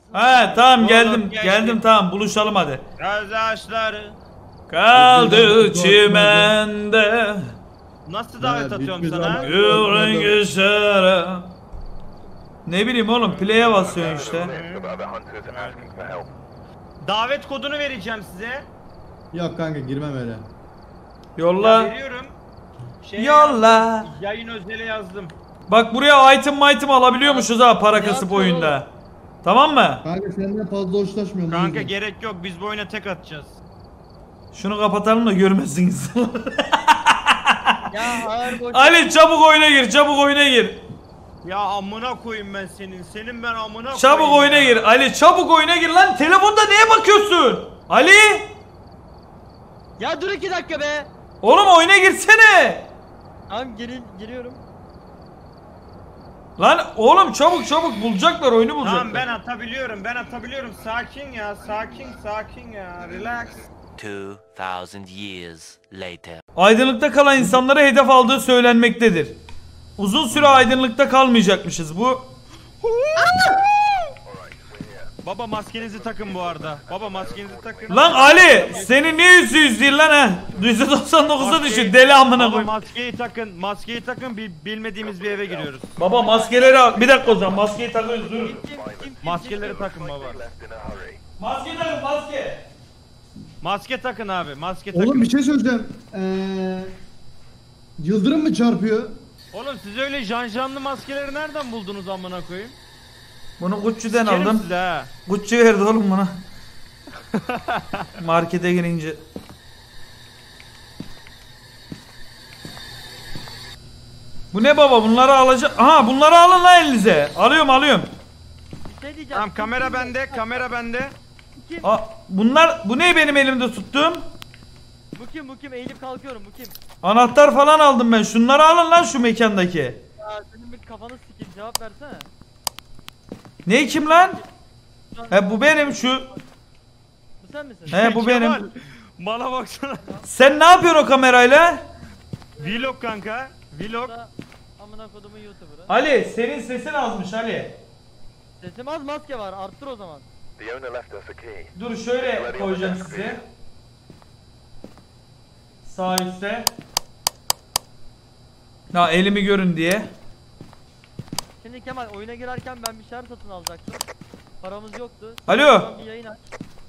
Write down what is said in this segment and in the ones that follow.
He tamam geldim. Oğlum, Geldim tamam buluşalım hadi. Gözyaşları. Kaldı çimende. Nasıl davet atıyorum bitmez sana? ama. Yüreğin şara. Ne bileyim oğlum play'e basıyorsun işte. Davet kodunu vereceğim size. Yok kanka girmem öyle. Yolla. Veriyorum. Yolla. Yayın özeli yazdım. Bak buraya item alabiliyormuşuz ha para kasıp oyunda. Tamam mı? Kanka senden fazla hoşlaşmıyorum. Kanka gerek yok, biz bu oyuna tek atacağız. Şunu kapatalım da görmezsiniz. Ya ağır boş. Ali çabuk oyuna gir, çabuk oyuna gir. Ya amına koyayım ben senin. Senin ben amına koyayım. Çabuk oyuna ya. gir. Ali çabuk oyuna gir lan. Telefonda neye bakıyorsun? Ali! Ya dur 2 dakika be. Oğlum oyuna girsene. Tamam giriyorum. Lan oğlum çabuk bulacaklar oyunu bulacaklar. Tamam ben atabiliyorum. Sakin ya, sakin ya. Relax. 2000 years later. Aydınlıkta kalan insanlara hedef aldığı söylenmektedir. Uzun süre aydınlıkta kalmayacakmışız bu. Baba maskenizi takın bu arada. Baba maskenizi takın. Lan Ali senin niye %100 değil lan ha? %99'a düşün deli amına Baba koyayım. maskeyi takın bilmediğimiz bir eve giriyoruz. Baba maskeleri al. Bir dakika o zaman maskeyi takıyoruz dur. Maskeleri takın baba. Maske takın maske. Maske takın abi, maske takın. Oğlum bir şey söyleyeceğim. Yıldırım mı çarpıyor? Oğlum siz öyle janjanlı maskeleri nereden buldunuz amına koyayım? Bunu Gucci'den Sikerim aldım. size ha. Gucci verdi oğlum bana. Markete girince. Bu ne baba bunları alacak. Aha bunları alın lan elinize. Alıyorum. Bir şey diyeceğim. Tamam kamera bende. Bunlar bu ne benim elimde tuttuğum? Bu kim eğilip kalkıyorum bu kim? Anahtar falan aldım ben. Şunları alın lan şu mekandaki. Ya senin bir kafanı sikeyim cevap versene. Ne kim lan? He bu benim şu. Bu sen misin? He bu Kemal, benim. Bana baksana. Sen ne yapıyorsun o kamerayla? Vlog kanka. Vlog. Amına kodumun YouTuber'ı. Ali senin sesin azmış Ali. Sesim az maske var arttır o zaman. Dur şöyle koyacağım size. Sağ üstte. Ha elimi görün diye. Şimdi Kemal oyuna girerken ben bir şeyler satın alacaktım. Paramız yoktu. Alo. Bir yayın aç.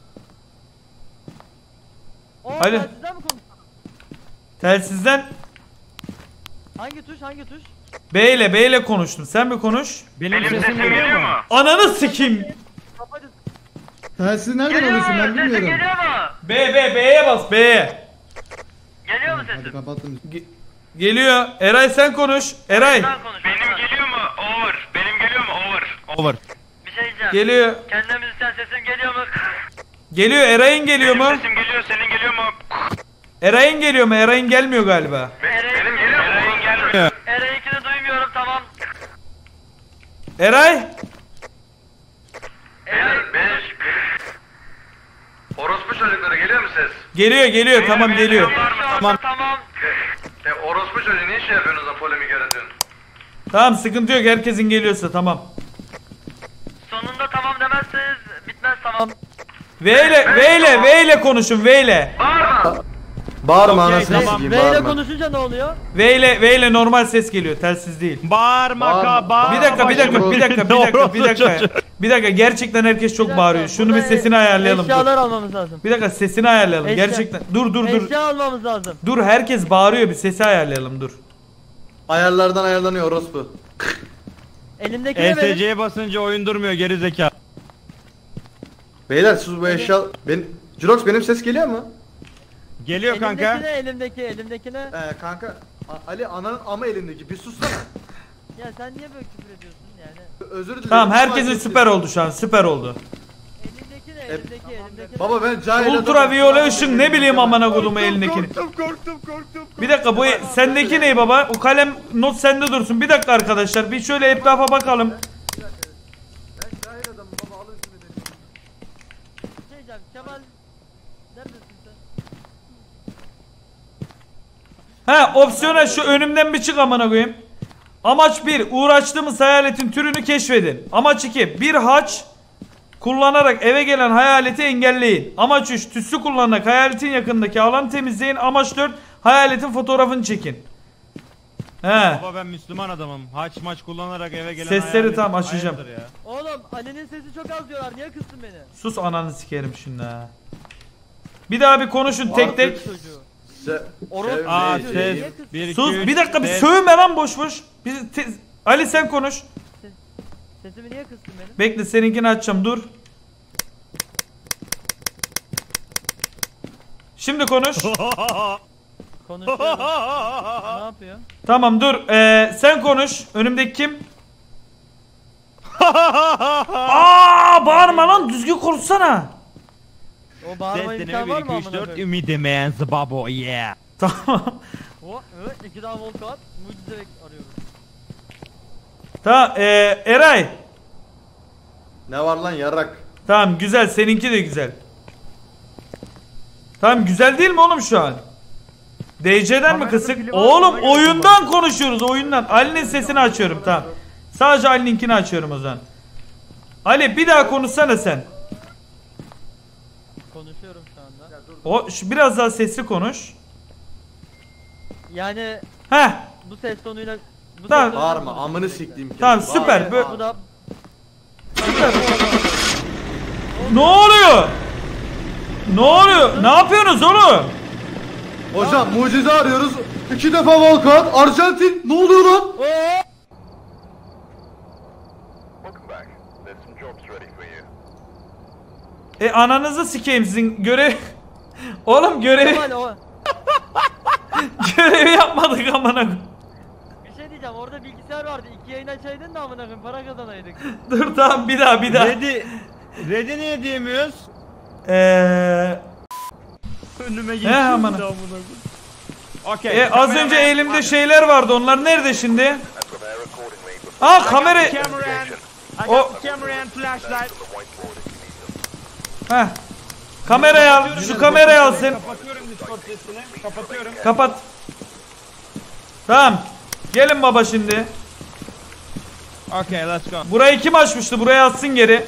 Oo, Alo. telsizden mi konuştun? Telsizden Hangi tuş? B ile konuştum. Sen mi konuş? Benim sesim geliyor mu? Ananı sikeyim. Kapat. Telsiz nereden alıyorsun ben bilmiyorum. B'ye bas B'ye. Geliyor mu Hadi kapattım. Geliyor. Eray sen konuş. Eray. Benim geliyor mu? Over. Benim geliyor mu? Over. Bir şey diyeceğim. Geliyor. Kendine müzisyen sesim geliyor mu? Geliyor. Eray'ın geliyor mu? Sesim geliyor, senin geliyor mu? Eray'ın geliyor mu? Eray'ın gelmiyor galiba. Benim geliyor mu? Eray'ın gelmiyor. Eray'ınkini duymuyorum tamam. Eray. Orospu çocukları geliyor mu ses? Geliyor. Tamam geliyor. Tamam. Orospu çocuğu ne iş yapıyorsunuz da polemik yaratıyorsun? Tamam sıkıntı yok. Herkesin geliyorsa tamam. Sonunda tamam demezseniz bitmez tamam. V ile konuşun V ile. Bağırma Okey, anasını tamam. sikeyim V ile bağırma. konuşunca ne oluyor? V ile normal ses geliyor. Telsiz değil. Bağırma. Bir dakika gerçekten herkes çok bağırıyor. Şunu bir sesini ayarlayalım. Dur. Eşyalar almamız lazım. Bir dakika sesini ayarlayalım. Eşya. Gerçekten. Dur. Eşya almamız lazım. Dur herkes bağırıyor bir sesi ayarlayalım dur. Ayarlardan ayarlanıyor orospu. Elimdeki ne benim? ESC'ye basınca oyun durmuyor geri zeka. Beyler sus bu eşya... Jirox benim ses geliyor mu? Geliyor kanka. Elimdeki ne? Kanka Ali ananın ama elindeki bir sussana. Ya sen niye böyle küfür ediyorsun yani? Özür dilerim. Tamam herkesin süper oldu şu an süper oldu. Elimdeki ne? Elimdeki ne? Baba ben cahil Ultra viyole ışın ne bileyim amına kodumu elindekini. Korktum. Bir dakika bu sendeki ne baba? O kalem not sende dursun. Bir dakika arkadaşlar bir şöyle etrafa bakalım. Ben cahil adamım baba alın şunu dedim. Şey diyeceğim Kemal neredesin sen? Ha opsiyona şu önümden bir çık amına koyayım. Amaç 1 uğraştığımız hayaletin türünü keşfedin. Amaç 2 bir haç kullanarak eve gelen hayaleti engelleyin. Amaç 3 tütsü kullanarak hayaletin yakındaki alanı temizleyin. Amaç 4 hayaletin fotoğrafını çekin. He. Baba ben Müslüman adamım. Haç maç kullanarak eve gelen Sesleri hayalet tam açacağım. hayırdır ya. Oğlum Ali'nin sesi çok az diyorlar. Niye kıstın beni? Sus ananı sikerim şimdi ha. Bir daha bir konuşun tek tek. Çocuğu. Aa Aa, ses. niye kız- 1 2 Sus bir dakika bir sövme lan boş boş. Ali sen konuş. Sesimi niye kıstın benim? Bekle seninkini açacağım dur. Şimdi konuş. Konuşuyorum. Ne yapıyor? Tamam dur. Sen konuş. Önümdeki kim? Aa bağırma lan düzgün konuşsana. O bağırma imkanı var mı amına koyayım? Ümidemeyen zbabo yeah. Tamam. O evet 2 daha volkan at. Mucize arıyorum. Tamam Eray. Ne var lan yarrak? Tamam güzel seninki de güzel. Tamam güzel değil mi oğlum şu an? DC'den mi kısık? Oğlum oyundan konuşuyoruz oyundan. Ali'nin sesini açıyorum tamam. Sadece Ali'ninkini açıyorum o zaman. Ali bir daha konuşsana sen. Konuşuyorum şu anda. Biraz daha sesli konuş. Yani Heh bu ses tonuyla bu Tamam. ses tonuyla Bağırma konuşuyorum amını sürekli. siktiğim. Tamam, süper. Bağırma. Bu da ne oluyor? Ne oluyor? Ne yapıyorsunuz oğlum? Hocam mucize arıyoruz. 2 defa Volkan. Arjantin. Ne oluyor lan? Ananızı sikeyim sizin görev... Oğlum görevi... Kemal o. görevi yapmadık amına koyayım. Bir şey diyeceğim orada bilgisayar vardı. 2 yayın açaydın da amına koyayım para kazanaydık. Dur tamam bir daha. Red'i niye diyemiyoruz? Önüme He aman. Okey. Az önce elimde şeyler vardı. Onlar nerede şimdi? Aa kamera. O Camera and flashlight. Heh. Kamerayı al. Şu kamerayı alsın. Kapatıyorum Discord sesini. Kapatıyorum. Kapat. Tamam. Gelin baba şimdi. Okay, let's go. Burayı kim açmıştı? Burayı atsın geri.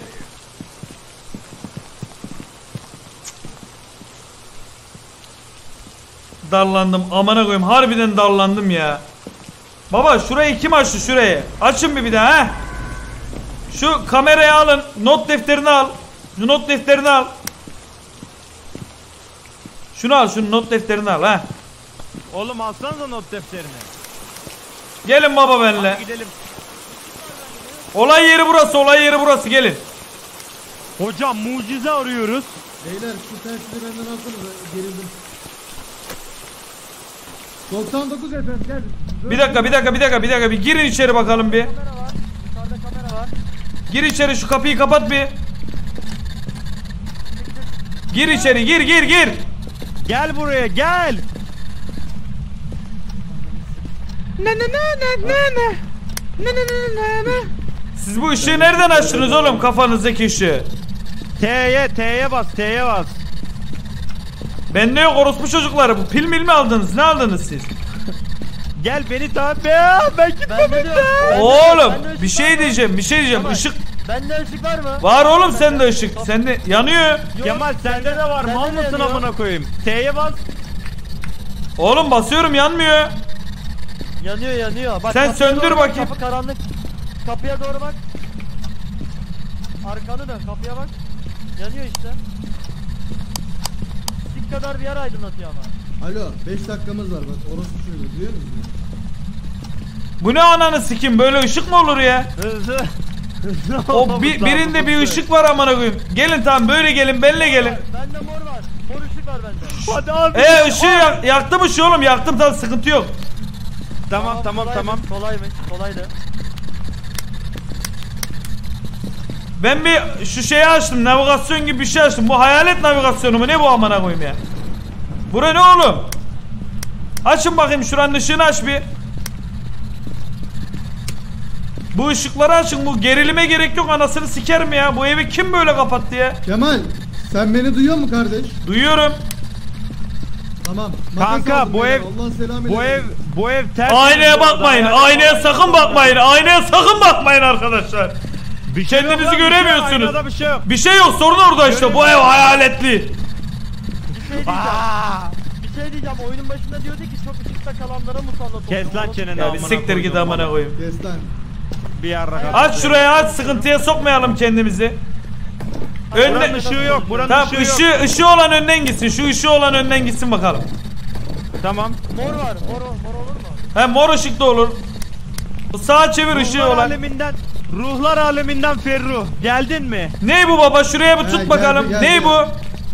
Darlandım. Amına koyayım. Harbiden darlandım ya. Baba şurayı kim açtı şurayı? Açın bir daha ha. Şu kamerayı alın. Not defterini al. Şu not defterini al. Şunu al. Şunu not defterini al ha. Oğlum alsanıza not defterini. Gelin baba benimle. Gidelim. Olay yeri burası. Olay yeri burası. Gelin. Hocam mucize arıyoruz. Beyler şu tersini benden alsanıza gerildim. 99 efendim gel. Bir dakika. Bir girin içeri bakalım bir. Kamera var. Yukarıda kamera var. Gir içeri şu kapıyı kapat bir. Gir içeri gir. Gel buraya gel. Ne. Siz bu ışığı nereden açtınız oğlum kafanızdaki ışığı? T'ye bas. Bende yok orospu çocukları bu pil mi aldınız ne aldınız siz? Gel beni takip et. Ben gitmem. Ben de diyorum. Oğlum bir şey diyeceğim Tamam. ışık Bende ışık var mı? var oğlum sende ışık sende yanıyor. Kemal sende de var. Bende Mal de mısın yanıyor. amına koyayım? T'ye bas. Oğlum basıyorum yanmıyor. Yanıyor. Bak, Sen kapıya söndür doğru bak, bakayım. Kapı karanlık. Kapıya doğru bak. Arkanı dön kapıya bak. Yanıyor işte. Sik kadar bir yer aydınlatıyor ama. Alo 5 dakikamız var bak orospu şöyle duyuyor musun? Bu ne ananı sikim böyle ışık mı olur ya? Hızlı. O birinde bir ışık var amına koyayım. Gelin tamam böyle gelin benle gelin. Bende mor var. Mor ışık var bende. Hadi abi. Işığı yaktım ışığı oğlum yaktım tamam sıkıntı yok. Tamam. Kolaydı. Ben bir şu şeyi açtım navigasyon gibi bir şey açtım. Bu hayalet navigasyonu mu ne bu amına koyayım ya? Bura ne oğlum? Açın bakayım şuranın ışığını aç bir. Bu ışıkları açın bu gerilime gerek yok anasını sikerim ya. Bu evi kim böyle kapattı ya? Kemal sen beni duyuyor musun kardeş? Duyuyorum. Tamam. makas Kanka aldım bu beyler, ev Allah'ın selamı bu aleyküm. ev bu ev ters. Aynaya bakmayın. Aynaya sakın bakmayın. Aynaya sakın bakmayın arkadaşlar. Bir şey yok Kendinizi lan, göremiyorsunuz. Aynada bir şey yok. Bir şey yok, sorun orada işte. Bu ev hayaletli. Bir şey diyeceğim. Bir şey diyeceğim. Oyunun başında diyordu ki çok ışıkta kalanlara musallat olun. Kes lan çeneni Ya bir amına siktir git koydum amına bana. koyayım. Kes lan. Bir yarrak Aç şurayı, aç, sıkıntıya sokmayalım kendimizi. Buranın Önde ışığı yok, buranın tamam, ışığı yok. ışığı olan önden gitsin. Şu ışığı olan önden gitsin bakalım. Tamam. Mor var. Mor olur mu? He, mor ışık da olur. Sağa çevir ışığı Ruhlar olan. aleminden, ruhlar aleminden Ferruh. Geldin mi? Ney bu baba? Şuraya bir He, tut geldi, bakalım. geldi. Ney bu?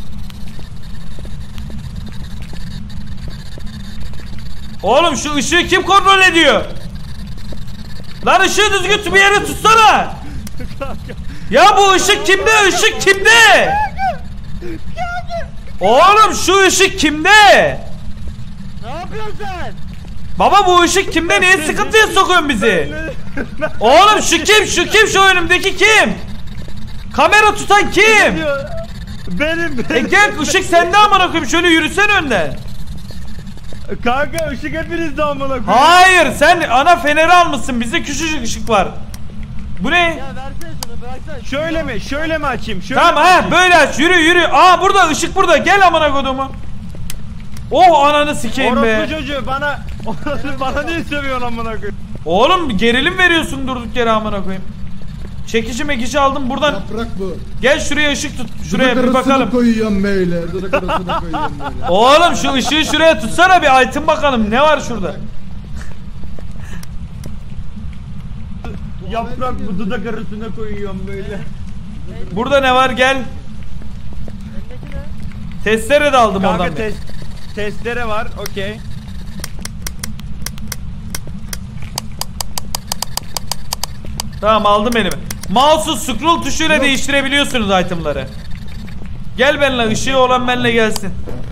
Oğlum şu ışığı kim kontrol ediyor? Lan ışığı düzgün bir yere tutsana. Ya bu ışık kimde? Işık kimde? Oğlum şu ışık kimde? Ne yapıyorsun sen? Baba bu ışık kimde? Niye sıkıntıya sokuyorsun bizi? Oğlum şu kim? Şu kim? Şu önümdeki kim? Kamera tutan kim? Benim. Gel, ışık sende amına koyayım. Şöyle yürüsen önden. Kanka ışık hepinizde amına koyayım. Hayır, sen ana feneri almışsın. Bizde küçücük ışık var. Bu ne? Ya versene şunu, bıraksana. Şöyle mi? Şöyle mi açayım? Şöyle Tamam mi ha, açayım? böyle aç. Yürü yürü. Aa, burada ışık burada. Gel amına kodumu. Oh, ananı sikeyim be. Orospu çocuğu bana niye sövüyorsun amına koyayım? Oğlum gerilim veriyorsun durduk yere amına koyayım. Çekici mekici aldım buradan. Yaprak bu. Gel şuraya ışık tut. Şuraya Dudak bir arasına bakalım. koyuyorum böyle. Dudak arasına koyuyorum böyle. Oğlum şu ışığı şuraya tutsana bir, aydın bakalım ne var şurada. Yaprak bu dudak arasına koyuyorum böyle. Burada ne var, gel. Elindeki ne? Testere de aldım Kanka oradan. testere var, okey. Tamam, aldım elime. Mouse'u scroll tuşuyla değiştirebiliyorsunuz itemları. Gel benimle, ışığı olan benimle gelsin.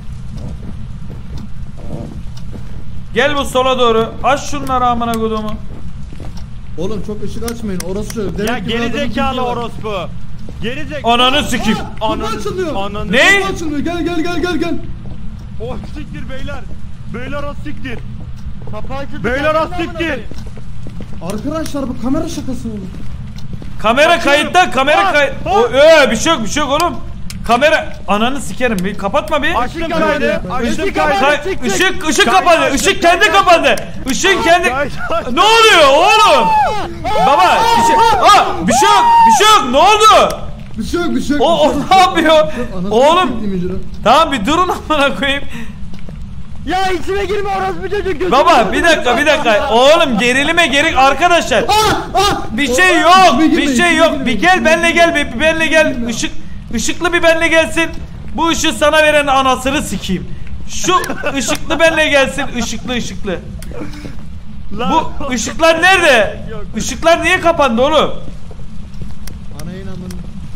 Gel bu sola doğru. Aç şunları amına kodumu. Oğlum çok ışık açmayın. Orası şöyle. Demek Ya ki geri bir adamın zekalı bilgi var. orospu. Geri zekalı. Ananı sikeyim. Kapı açılıyor. Ananı. Ne? Kapı açılıyor. Gel. Oh siktir beyler. Beyler az siktir. Kapı açıldı. Beyler geldin az mi amına siktir. koyayım? Arkadaşlar bu kamera şakası oğlum. Kamera Açıyorum. kayıtta, kamera Ha, kayıt. ha. Bir şey yok oğlum. Kamera, ananı sikerim. Bir kapatma bir. Açtım kaydı. Açtım kaydı. Işık Kaydı kapandı. açtım, Işık kaydı kendi açtım. kapandı. Işık kendi. Kaydı açtım. Ne oluyor oğlum? Baba, bir şey yok. Ne oldu? Bir şey yok. O ne yapıyor? Anasını Oğlum, sikeyim icra. tamam bir durun amına koyayım. Ya içime girme orospu çocuk. gözünü Baba bir seveyim. dakika. Oğlum gerilime gerek arkadaşlar. Bir şey yok. İçime girmeyin, Bir şey içime yok. Bir girmeyin. gel benle gel. Bir benle gel. Işıklı bir benle gelsin. Bu ışığı sana veren anasını sikeyim. Şu ışıklı benle gelsin. Işıklı. Lan. Bu ışıklar nerede? Işıklar niye kapandı oğlum? Anayın amını.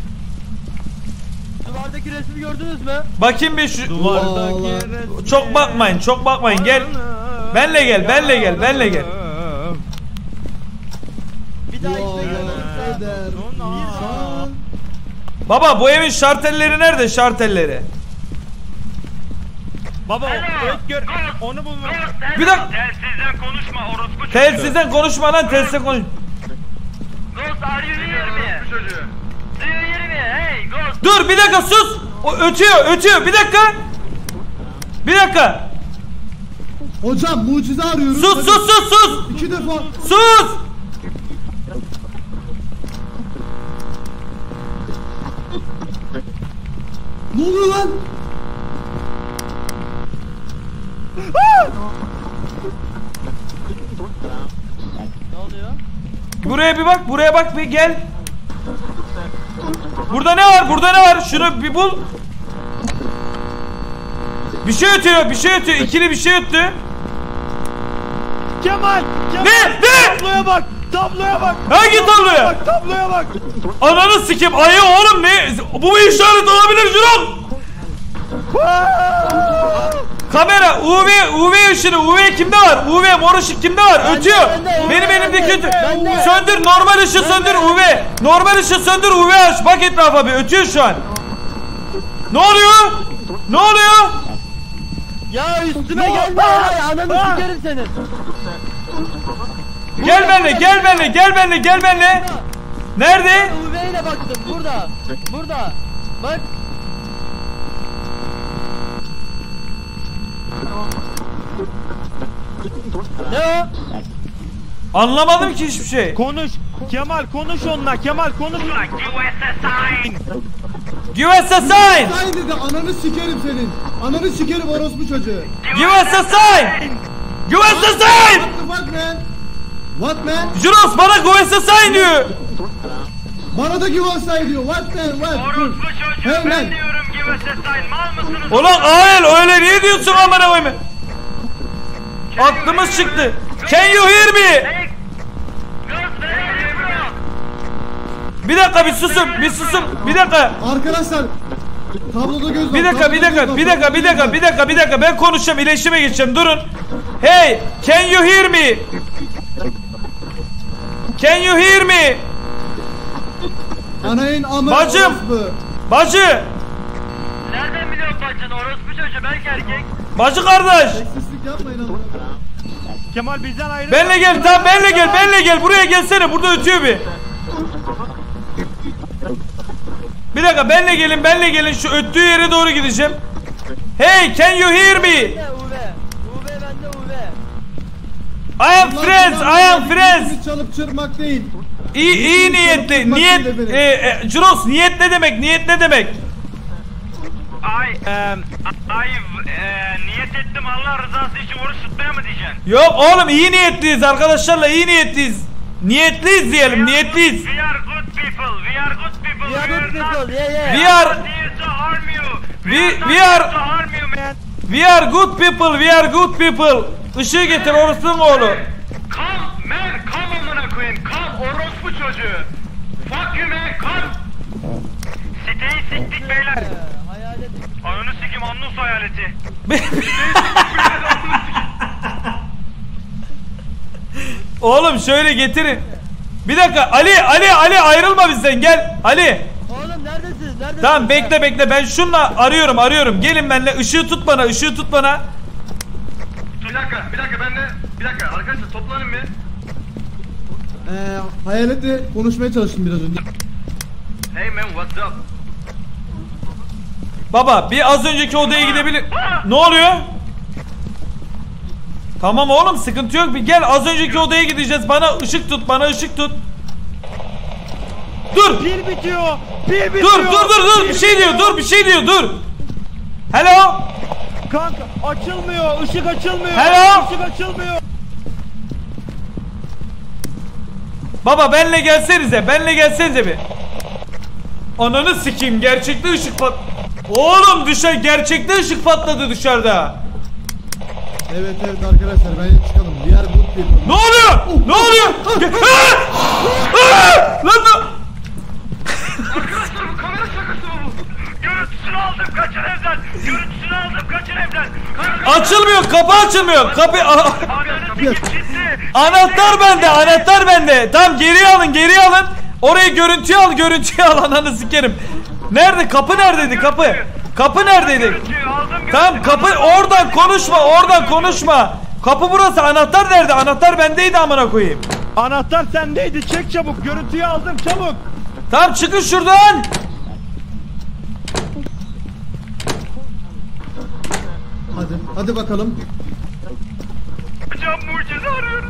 Duvardaki resmi gördünüz mü? Bakayım bir şu. Duvardaki Vallahi. resmi. Çok bakmayın. Gel. Benle gel. Bir daha içime Dualar girmezse. eder Ona. insan. Baba bu evin şartelleri nerede? Şartelleri. Baba evet gör. Onu bulma. Bir dakika. Telsizden konuşma orospu Telsizden konuşma lan, telsizden konuş. Ghost are you hear me? Do you hear me? Hey Ghost. Dur bir dakika sus. O ötüyor. Bir dakika. Hocam mucize arıyoruz. Sus. 2 defa. Sus. Ne oluyor lan? Ne oluyor? Buraya bak bir gel. Burada ne var? Şunu bir bul. Bir şey ötüyor. İkili bir şey öttü. Kemal. Ne? Tabloya bak. Hangi tabloya? Bak tabloya bak. Ananı sikeyim. Ayı oğlum ne? Bu bir işaret olabilir Jurok. Kamera, UV ışını, UV kimde var? UV mor ışık kimde var? Ötüyor. Benim elimdeki ötüyor. Söndür, normal ışığı söndür UV. Normal ışığı söndür UV aç. Bak etrafa bir, ötüyor şu an. Ne oluyor? Ya üstüme gelme ya. Ananı sikerim senin. Gel benimle. Nerede? UV ile baktım burada. Burada. Bak. Ne o? Anlamadım ki hiçbir şey. Konuş. Kemal konuş onunla. Kemal konuş. Give us a sign. Say dedi ananı sikerim senin. Ananı sikerim orospu çocuğu. Give us a sign. Give us a sign. What the fuck man? What man? Juros bana give us a sign diyor. Bana da give us say diyor. What man? What? Orospu çocuğu Hey man. ben diyorum give us a sign. Mal mısınız? Ulan hayır öyle niye diyorsun amına koyayım? Aklımız çıktı. Can you hear me? Hey. Ghost where are you bro? Bir dakika bir susun bir susun bir dakika. Arkadaşlar tabloda göz var. Bir dakika bir dakika bir dakika bir dakika bir dakika bir dakika ben konuşacağım iletişime geçeceğim durun. Hey can you hear me? Can you hear me? Anayın amı Bacım. orospu. Bacı. Nereden biliyorsun bacını? Orospu çocuğu belki erkek. Bacı kardeş. Seksizlik yapmayın ama. Kemal bizden ayrı. Benle gel tamam benle gel buraya gelsene burada ötüyor bir. Bir dakika benle gelin şu öttüğü yere doğru gideceğim. Hey can you hear me? UV. UV bende UV. I am friends. Bizi çalıp çırpmak değil. İyi niyetli Juros niyet ne demek niyet ne demek? Niyet ettim Allah rızası için oruç tutmaya mı diyeceksin? Yok oğlum iyi niyetliyiz arkadaşlarla iyi niyetliyiz. Niyetliyiz diyelim niyetliyiz. We are good people. We are good people. We are good people. Yeah yeah. We are not here to harm you. we are To harm you man. we are good people. We are good people. Işığı getir orospu'nun oğlu. Come man. Come amına koyayım. Come orospu çocuğu. Fuck you man. Come. Siteyi siktik beyler. Hayalet. Ananı sikim Annus hayaleti. Oğlum şöyle getirin. Bir dakika Ali ayrılma bizden gel Ali. Oğlum neredesiniz? Neredesiniz? Tamam bekle ben şunla arıyorum. Gelin benimle ışığı tut bana. Bir dakika arkadaşlar toplanın bir. Hayaletle konuşmaya çalıştım biraz önce. Hey man what's up? Baba bir az önceki odaya gidebilir. Ne oluyor? Tamam oğlum sıkıntı yok bir gel az önceki odaya gideceğiz bana ışık tut Dur Pil bitiyor. Pil bitiyor. dur bir şey diyor dur. Hello. Kanka açılmıyor. Işık açılmıyor. Hello? Işık açılmıyor. Baba benle gelsenize bir. Ananı sikeyim gerçekte ışık Oğlum gerçekte ışık patladı dışarıda. Evet arkadaşlar ben çıkalım. Diğer good people. Ne oluyor? Lan Arkadaşlar bu kamera şakası mı bu? Görüntüsünü aldım kaçın evden. açılmıyor kapı açılmıyor. Ananı sikim ciddi. Anahtar bende. Tamam geri alın. Orayı görüntüye al ananı sikerim. Nerede kapı neredeydi kapı? Kapı neredeydi? Görüntüyü aldım. Tamam kapı oradan konuşma. Kapı burası anahtar nerede? Anahtar bendeydi amına koyayım. Anahtar sendeydi. Çek çabuk. Görüntüyü aldım çabuk. Tamam çıkın şuradan. Hadi bakalım. Hocam mucize arıyoruz.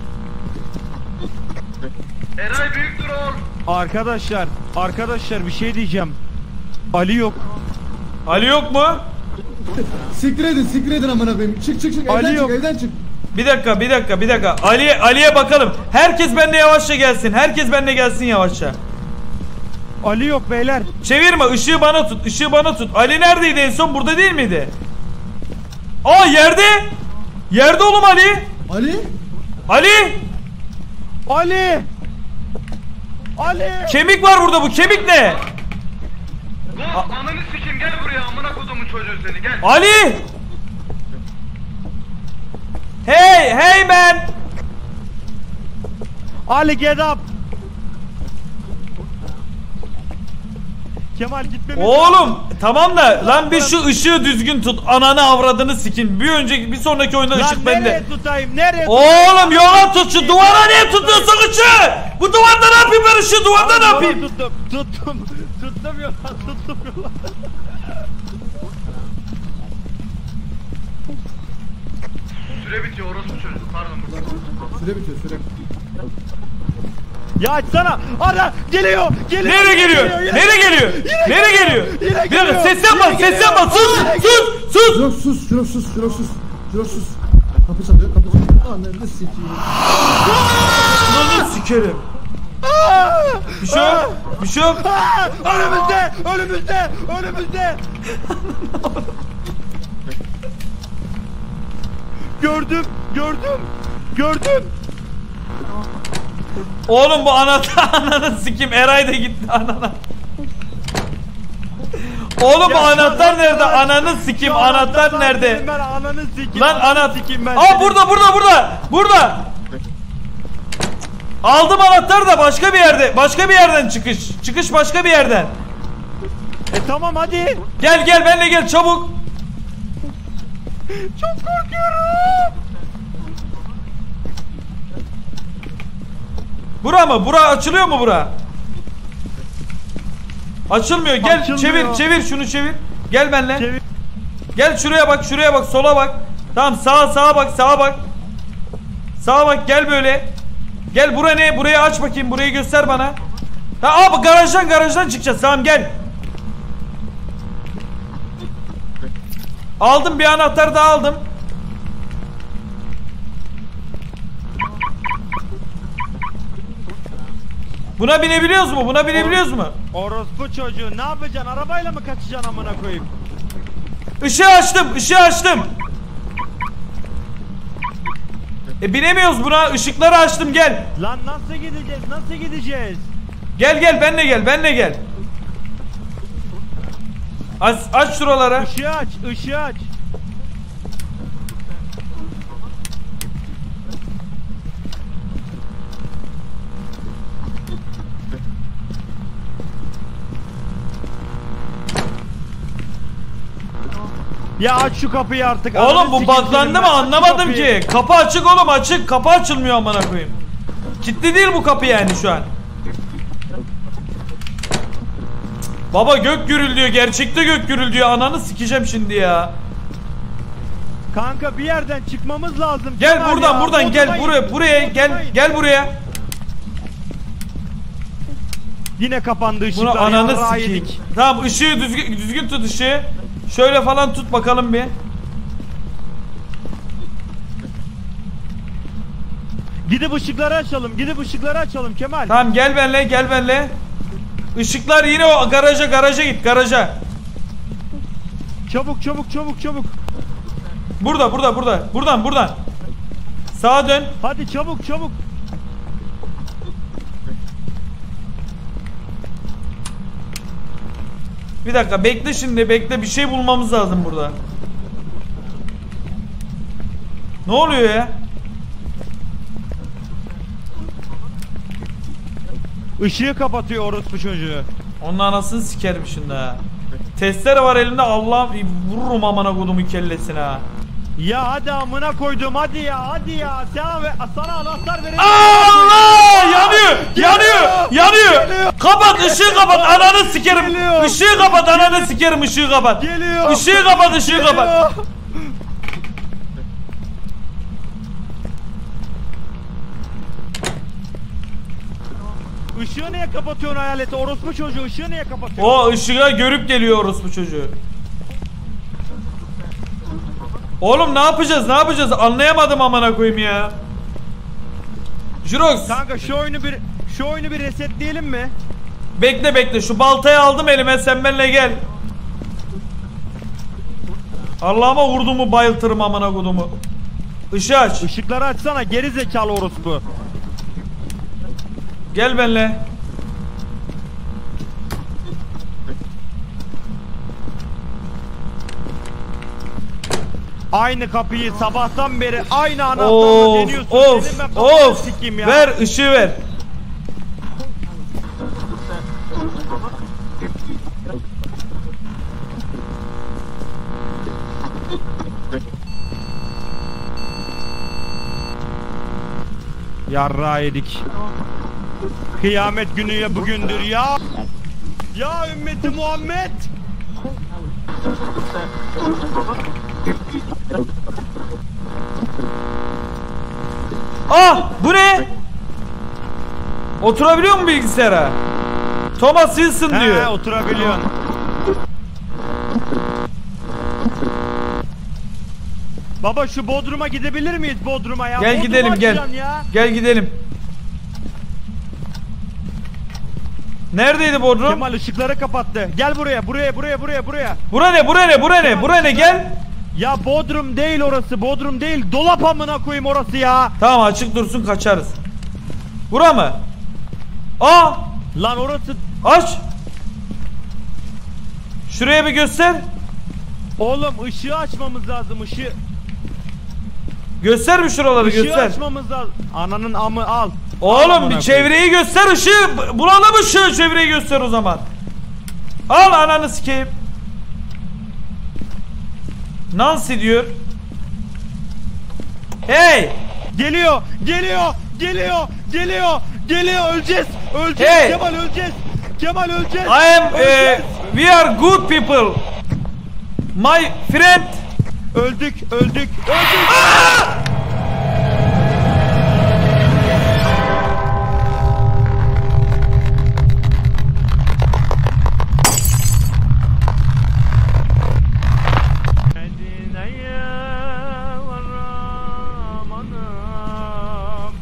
Eray büyüktür oğul. Arkadaşlar bir şey diyeceğim. Ali yok. Ali yok mu? Siktir edin amına koyayım. Çık Ali yok. evden çık. Bir dakika. Ali'ye bakalım. Herkes benimle yavaşça gelsin. Yavaşça. Ali yok beyler. Çevirme ışığı bana tut. Ali neredeydi en son burada değil miydi? Aa yerde oğlum Ali. Kemik var burada bu kemik ne? Ananı sikim gel buraya amına kodumun çocuğu seni gel. Ali. Hey man. Ali get up. Kemal gitmemiz Oğlum tamam da lan bir şu ışığı düzgün tut. Ananı avradını sikin. Bir sonraki oyunda ışık bende. Nereye tutayım? Nereye? Oğlum yola tut şu duvara, niye tutuyorsun ışığı? Bu duvarda ne yapayım ben, ışığı duvarda ne yapayım? Tuttum. Tuttum yola. Süre bitiyor orospu çocuğu. Pardon. Süre bitiyor süre. Ya açsana. Ara geliyor. Nereye geliyor? Nereye geliyor? Nereye geliyor? Bir dakika ses yapma, ses yapma. Sus. Şurok sus, Şurok sus, Şurok sus. Şurok sus. Kapı çalıyor, kapı çalıyor. Ananı sikeyim. Lan sikerim. Bir şey yok. Bir şey yok. Önümüzde. Gördüm. Oğlum bu anahtar sikim. Eray da gitti anana. Oğlum bu anahtar nerede? Ananı sikim. Anahtar nerede? Ben ananı sikeyim. Lan anahtar. ben. Aa burada. Aldım anahtarı da başka bir yerde. Başka bir yerden çıkış. Çıkış başka bir yerden. Tamam hadi. Gel benimle gel çabuk. Çok korkuyorum. Bura mı? Bura açılıyor mu bura? Açılmıyor. Gel Açılmıyor. çevir şunu çevir. Gel benimle. Çevir. Gel şuraya bak, sola bak. Tamam sağa bak. Sağa bak, gel böyle. Gel buraya ne? Burayı aç bakayım. Burayı göster bana. Ha abi garajdan çıkacağız. Tamam gel. Aldım bir anahtar daha aldım. Buna binebiliyoruz mu? Orospu çocuğu ne yapacaksın? Arabayla mı kaçacaksın amına koyayım? Işığı açtım. Binemiyoruz buna. Işıkları açtım, gel. Lan nasıl gideceğiz? Gel benle gel. Aç şuraları. Işığı aç. Ya aç şu kapıyı artık. Oğlum bu buglandı mı anlamadım ki. Kapı açık oğlum, açık. Kapı açılmıyor amına koyayım. Kilitli değil bu kapı yani şu an. Baba gök gürülüyor, gerçekte gök gürülüyor. Ananı sikeceğim şimdi ya. Kanka bir yerden çıkmamız lazım. Gel Kemal buradan ya. gel buraya gel buraya. Yine kapandı ışıklar. Bunu ananı ya, sikeyim. yedik. Tamam ışığı düzgün tut ışığı. Şöyle falan tut bakalım bir. Gidip ışıkları açalım Kemal. Tamam gel benle. Işıklar yine o garaja git garaja. Çabuk. Buradan. Sağa dön. Hadi çabuk. Bir dakika bekle şimdi, bir şey bulmamız lazım burada. Ne oluyor ya? Işığı kapatıyor orospu çocuğu. Onun anasını sikerim şimdi ha. Testere var elimde, Allah'ım vururum amına kodumu kellesine ha. Ya hadi amına koydum hadi ya. Sana anahtar vereyim. Allah! Yanıyor. Kapat ışığı kapat, ananı sikerim. Geliyor. Işığı kapat, ananı sikerim, ışığı kapat. Geliyor. Işığı kapat. Işığı niye kapatıyorsun hayaleti? Orospu çocuğu ışığı niye kapatıyorsun? O ışığa görüp geliyor orospu çocuğu. Oğlum ne yapacağız? Anlayamadım amına koyayım ya. Jirox. Kanka şu oyunu bir resetleyelim mi? Bekle. Şu baltayı aldım elime, sen benimle gel. Allah'ıma vurduğumu bayıltırım amına kodumu. Işığı aç. Işıkları açsana geri zekalı orospu. Gel benimle. Aynı kapıyı sabahtan beri aynı anahtarla deniyorsun. Senin ben kafanı sikeyim ya. Ver ışığı ver. Yarra yedik. Kıyamet günü ya bugündür ya. Ya ümmeti Muhammed. Ah bu ne? Oturabiliyor mu bilgisayara? Thomas Wilson He diyor. oturabiliyorsun. Baba şu Bodrum'a gidebilir miyiz Bodrum'a ya? Gel Bodrum'u gidelim gel. açacaksın ya. Gel gidelim. Neredeydi Bodrum? Kemal ışıkları kapattı. Gel buraya. Bura ne gel. Ya Bodrum değil orası. Bodrum değil. Dolap amına koyayım orası ya. Tamam açık dursun kaçarız. Bura mı? Aa Lan orası. aç. Şuraya bir göster. Oğlum ışığı açmamız lazım ışığı. Göster bir şuraları Işığı göster. açmamız lazım. Ananın amı al. Al Oğlum amına bir çevreyi göster ışığı. Bulalım ışığı çevreyi göster o zaman. Al ananı sikeyim. Nancy diyor. Hey. Geliyor. Öleceğiz. Hey. Kemal öleceğiz. I am we are good people. My friend. Öldük. Medine'ye varamadım.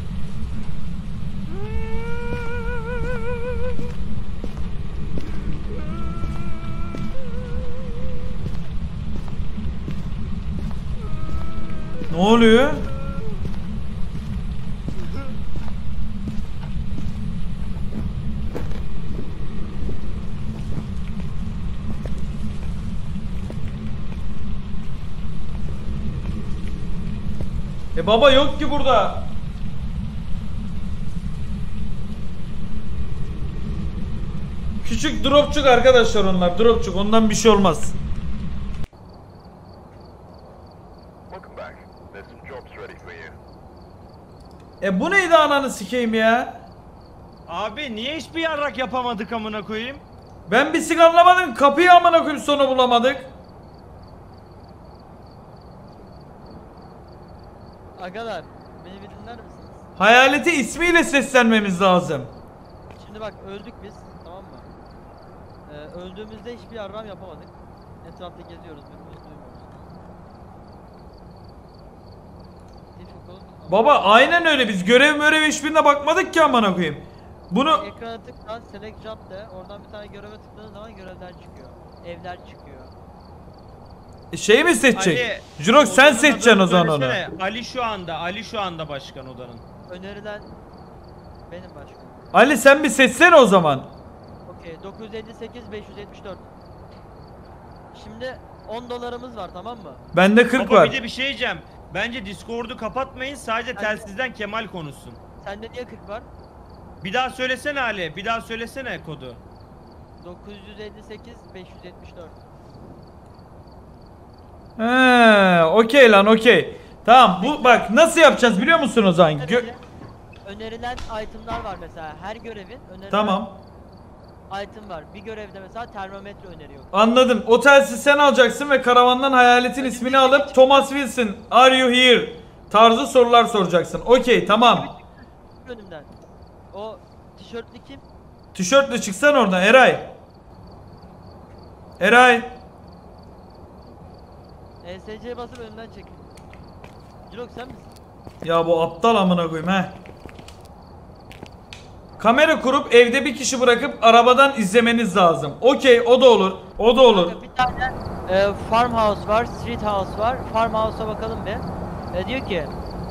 Ne oluyor? Baba yok ki burada. Küçük dropçuk arkadaşlar onlar. Dropçuk ondan bir şey olmaz. Bu neydi ananı sikeyim ya? Abi niye hiçbir yarrak yapamadık amına koyayım? Ben bir sik anlamadım. Kapıyı amına koyayım sonra bulamadık. Agalar beni bir dinler misiniz? Hayaleti ismiyle seslenmemiz lazım. Şimdi bak öldük biz, tamam mı? Öldüğümüzde hiçbir yarram yapamadık. Etrafta geziyoruz, birbirimizi duymuyoruz. Baba aynen öyle, biz görev hiçbirine bakmadık ki amına koyayım. Bunu Ekrana tıkla, select job de, oradan bir tane göreve tıkladığın zaman görevler çıkıyor. Evler çıkıyor. şey mi seçecek? Ali, Jurox sen odanın seçeceksin adını o zaman onu. söylesene. Ali şu anda başkan odanın. Önerilen benim başkanım. Ali sen bir seçsene o zaman. Okey, 958 574. Şimdi 10 dolarımız var, tamam mı? Bende 40 Baba var. bir de bir şey diyeceğim. Bence Discord'u kapatmayın, sadece telsizden Kemal konuşsun. Sende niye 40 var? Bir daha söylesene Ali, bir daha söylesene kodu. 958 574. Okey lan okey. Tamam bu bak nasıl yapacağız biliyor musun o zaman? Önerilen itemlar var mesela, her görevin önerilen Tamam. item var. Bir görevde mesela termometre öneriyor. Anladım. O telsizi sen alacaksın ve karavandan hayaletin ismini alıp Thomas Wilson, are you here? Tarzı sorular soracaksın. Okey tamam. Önümden. O tişörtlü kim? Tişörtle çıksan oradan Eray. Eray. ESC'ye basıp önümden çek. Jirok sen misin? Ya bu aptal amına koyayım he. Kamera kurup evde bir kişi bırakıp arabadan izlemeniz lazım. Okey o da olur. O da olur. Bir tane farmhouse var, street house var. Farmhouse'a bakalım bir. Diyor ki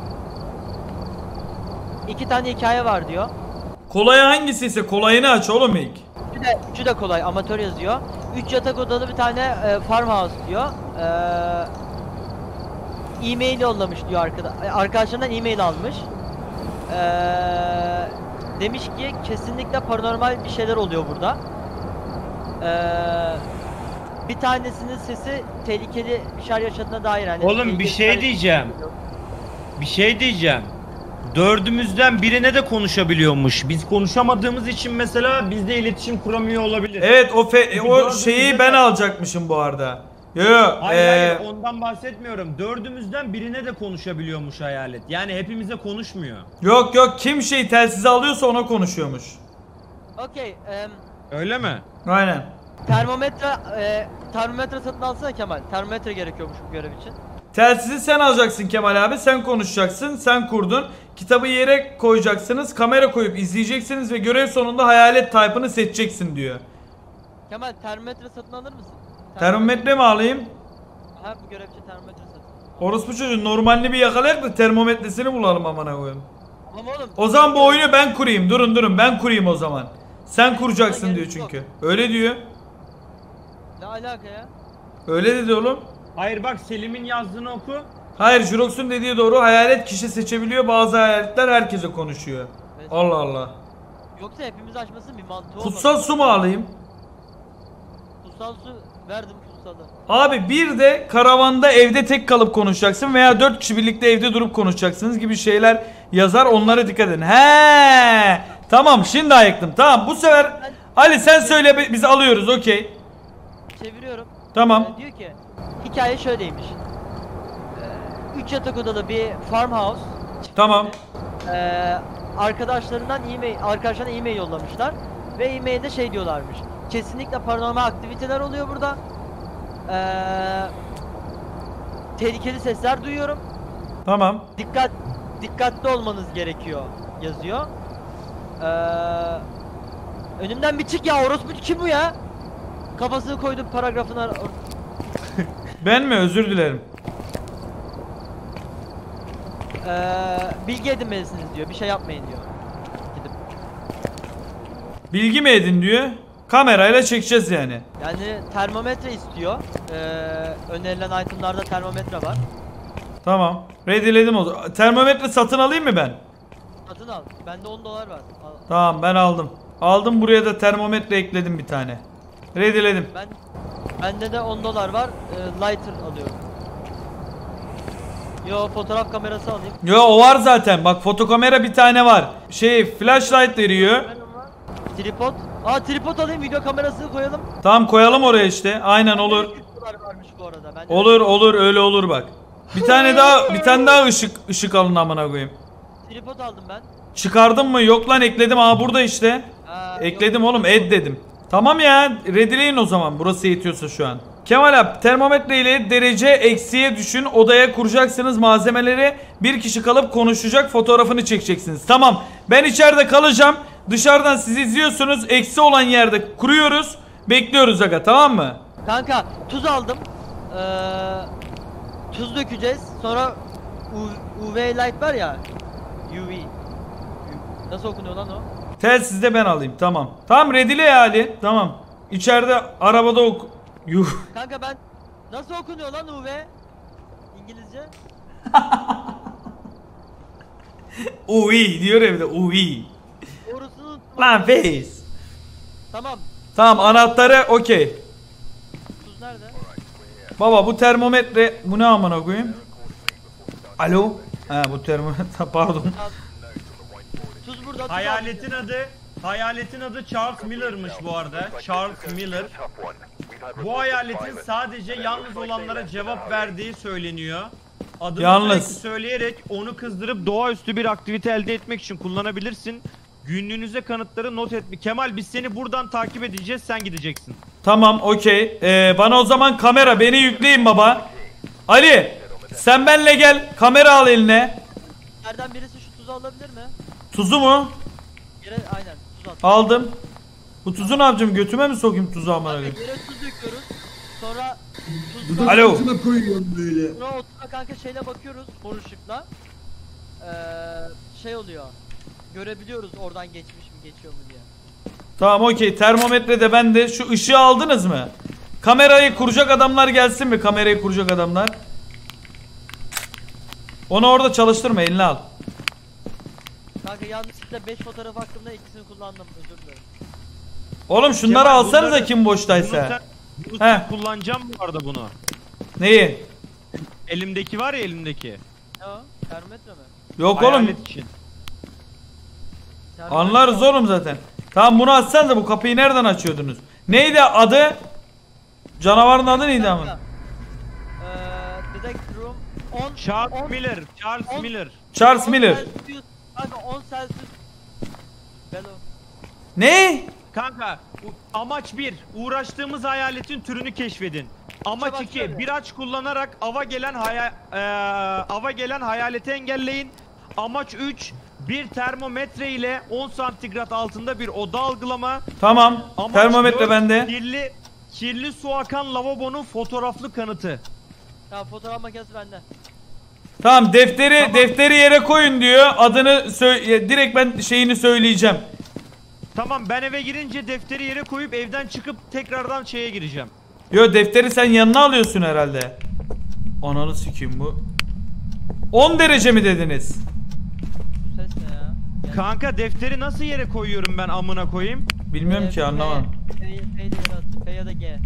2 tane hikaye var diyor. Kolay hangisi ise kolayını aç oğlum ilk. Üçü de kolay, amatör yazıyor. 3 yatak odalı bir tane farmhouse diyor. E-mail yollamış diyor arkadaşlarından e-mail almış. Demiş ki kesinlikle paranormal bir şeyler oluyor burada. Bir tanesinin sesi tehlikeli bir şeyler yaşadığına dair yani. Oğlum bir şey diyeceğim. Bir şey diyeceğim. Dördümüzden birine de konuşabiliyormuş. Biz konuşamadığımız için mesela bizde iletişim kuramıyor olabilir. Evet o dördümüzde şeyi de- ben alacakmışım bu arada. Yo Hayır ondan bahsetmiyorum. Dördümüzden birine de konuşabiliyormuş hayalet. Yani hepimize konuşmuyor. yok kim şey telsizi alıyorsa ona konuşuyormuş. Okey. Öyle mi? Aynen. Termometre satın alsana Kemal. Termometre gerekiyormuş bu görev için. Telsizi sen alacaksın Kemal abi, sen konuşacaksın, sen kurdun. Kitabı yere koyacaksınız, kamera koyup izleyeceksiniz ve görev sonunda hayalet type'ını seçeceksin diyor. Kemal termometre satın alır mısın? Termometre mi alayım? Ha bu görev için termometre satın. Orospu çocuğu normalini bir yakalayak da termometresini bulalım amına koyayım. Ama oğlum. O zaman bu oyunu ben kurayım, durun ben kurayım o zaman. Sen kuracaksın diyor çünkü. Öyle diyor. Ne alaka ya? Öyle dedi oğlum. Hayır bak Selim'in yazdığını oku. Hayır, Jurox'un dediği doğru, hayalet kişi seçebiliyor, bazı hayaletler herkese konuşuyor. Allah Allah. Yoksa hepimiz açmasın bir mantığı olmaz. Kutsal su mu alayım? Kutsal su verdim kutsalı. Abi bir de karavanda evde tek kalıp konuşacaksın veya 4 kişi birlikte evde durup konuşacaksınız gibi şeyler yazar, onlara dikkat edin. He, tamam şimdi ayıktım. Tamam bu sefer Ali sen söyle, biz alıyoruz, okey. Çeviriyorum. Tamam. Diyor ki hikaye şöyleymiş. 3 yatak odalı bir farmhouse. Tamam. Arkadaşlarına e-mail yollamışlar ve e-mailde şey diyorlarmış. Kesinlikle paranormal aktiviteler oluyor burada. Tehlikeli sesler duyuyorum. Tamam. Dikkatli olmanız gerekiyor yazıyor. Önümden bir çık ya, orospu kim bu ya? Kafasını koydum paragrafına. Ben mi? Özür dilerim. Bilgi edinmelisiniz diyor. Bir şey yapmayın diyor. Gidip. Bilgi mi edin diyor. Kamerayla çekeceğiz yani. Yani termometre istiyor. Önerilen itemlarda termometre var. Tamam. Ready'ledim o zaman. Termometre satın alayım mı ben? Satın al. Bende 10 dolar var. Al. Tamam ben aldım. Aldım, buraya da termometre ekledim bir tane. Ready'ledim. Bende de 10 dolar var. Lighter alıyorum. Yo fotoğraf kamerası alayım. Yo o var zaten. Bak fotokamera bir tane var. Flashlight veriyor. Tripod. Tripod alayım, video kamerasını koyalım. Tamam koyalım oraya işte. Aynen olur. 100 dolar varmış bu arada. Bende Olur öyle olur bak. Bir tane daha ışık alın amına koyayım. Tripod aldım ben. Çıkardım mı? Yok lan ekledim. Burada işte. Ekledim oğlum, add dedim. Tamam ya, ready'leyin o zaman. Burası yetiyorsa şu an. Kemal abi termometre ile derece eksiye düşün. Odaya kuracaksınız malzemeleri. Bir kişi kalıp konuşacak, fotoğrafını çekeceksiniz. Tamam. Ben içeride kalacağım. Dışarıdan siz izliyorsunuz. Eksi olan yerde kuruyoruz. Bekliyoruz aga, tamam mı? Kanka tuz aldım. Tuz dökeceğiz. Sonra UV light var ya. UV. Nasıl okunuyor lan o? Telsizde ben alayım, tamam. Tamam ready'le ya Ali. Tamam. İçeride arabada Kanka ben nasıl okunuyor lan UV? İngilizce. Uy diyor evde, uy. Doğrusunu Lan face. Tamam. Tamam anahtarı okey. Tuz nerede? Baba bu termometre, bu ne amına koyayım? Alo? Ha bu termometre pardon. Tuz burada. Tuz Hayaletin adı Charles Miller'mış bu arada. Charles Miller. Bu hayaletin sadece yalnız olanlara cevap verdiği söyleniyor. Adını Yalnız. sürekli söyleyerek onu kızdırıp doğaüstü bir aktivite elde etmek için kullanabilirsin. Günlüğünüze kanıtları not et. Kemal biz seni buradan takip edeceğiz, sen gideceksin. Tamam okey. Bana o zaman kamera, beni yükleyin baba. Ali sen benle gel, kamera al eline. Nereden birisi şu tuzu alabilir mi? Tuzu mu? Yere aynen tuz at. Aldım. Bu tuzu ne yapacağım, götüme mi sokayım tuzu amına koyayım? Yere tuz döküyoruz. Sonra Dudak Alo. altına koyuyorum böyle. Sonra otuza kanka şeyle bakıyoruz mor ışıkla. Şey oluyor. Görebiliyoruz oradan geçmiş mi geçiyor mu diye. Tamam okey, termometrede ben de. Şu ışığı aldınız mı? Kamerayı kuracak adamlar gelsin mi? Kamerayı kuracak adamlar. Onu orada çalıştırma, eline al. Kanka yanlışlıkla 5 fotoğraf hakkında ikisini kullandım, özür dilerim. Oğlum şunları Kemal, alsanıza bunları- kim boştaysa. Bunu Heh. sen kullanacağım bu arada bunu. Neyi? Elimdeki var ya elimdeki. Ne o? Termometre mi? Yok oğlum. Hayalet için. Anlarız oğlum zaten. Tamam bunu açsanıza, bu kapıyı nereden açıyordunuz? Neydi adı? Canavarın adı neydi ama? Detect room 10 Charles Miller. Charles Miller. Charles Miller. Kanka 10 Celsius. Bello. Ne? Kanka amaç 1. Uğraştığımız hayaletin türünü keşfedin. Amaç Çabuk 2. söyle. Bir aç kullanarak ava gelen hayaleti engelleyin. Amaç 3. Bir termometre ile 10 santigrat altında bir oda algılama. Tamam. Amaç Termometre 4, bende. Kirli su akan lavabonun fotoğraflı kanıtı. Tamam fotoğraf makinesi bende. Tamam defteri yere koyun diyor. Adını direkt ben şeyini söyleyeceğim. Tamam ben eve girince defteri yere koyup evden çıkıp tekrardan şeye gireceğim. Yo defteri sen yanına alıyorsun herhalde. Ananı sikeyim bu. 10 derece mi dediniz? Bu ses ne ya? Kanka defteri nasıl yere koyuyorum ben amına koyayım? Bilmiyorum ki, anlamadım. F ile yere at. F ya da G.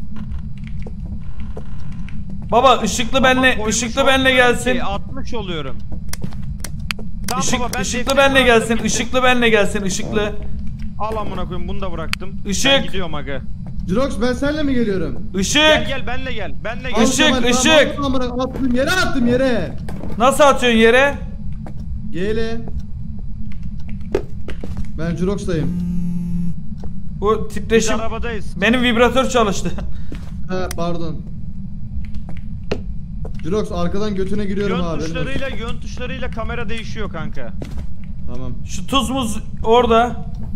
Baba ışıklı benle gelsin. 60 oluyorum. Tamam baba, ben Işıklı defteri benle gelsin. bıraktım, Işıklı benle gelsin. Işıklı. Al amına koyayım, bunu da bıraktım. Işık. Ben gidiyorum aga. Jirox ben seninle mi geliyorum? Işık. Gel benle gel. Benle Al gel. Işık, Kemal, tamam, ışık. attım yere. Nasıl atıyorsun yere? Gele. Ben Jirox'tayım. Bu Biz titreşim. arabadayız. Benim vibratör çalıştı. He pardon. Jirox arkadan götüne giriyorum abi. Yön tuşlarıyla kamera değişiyor kanka. Tamam. Şu tuz muz orada.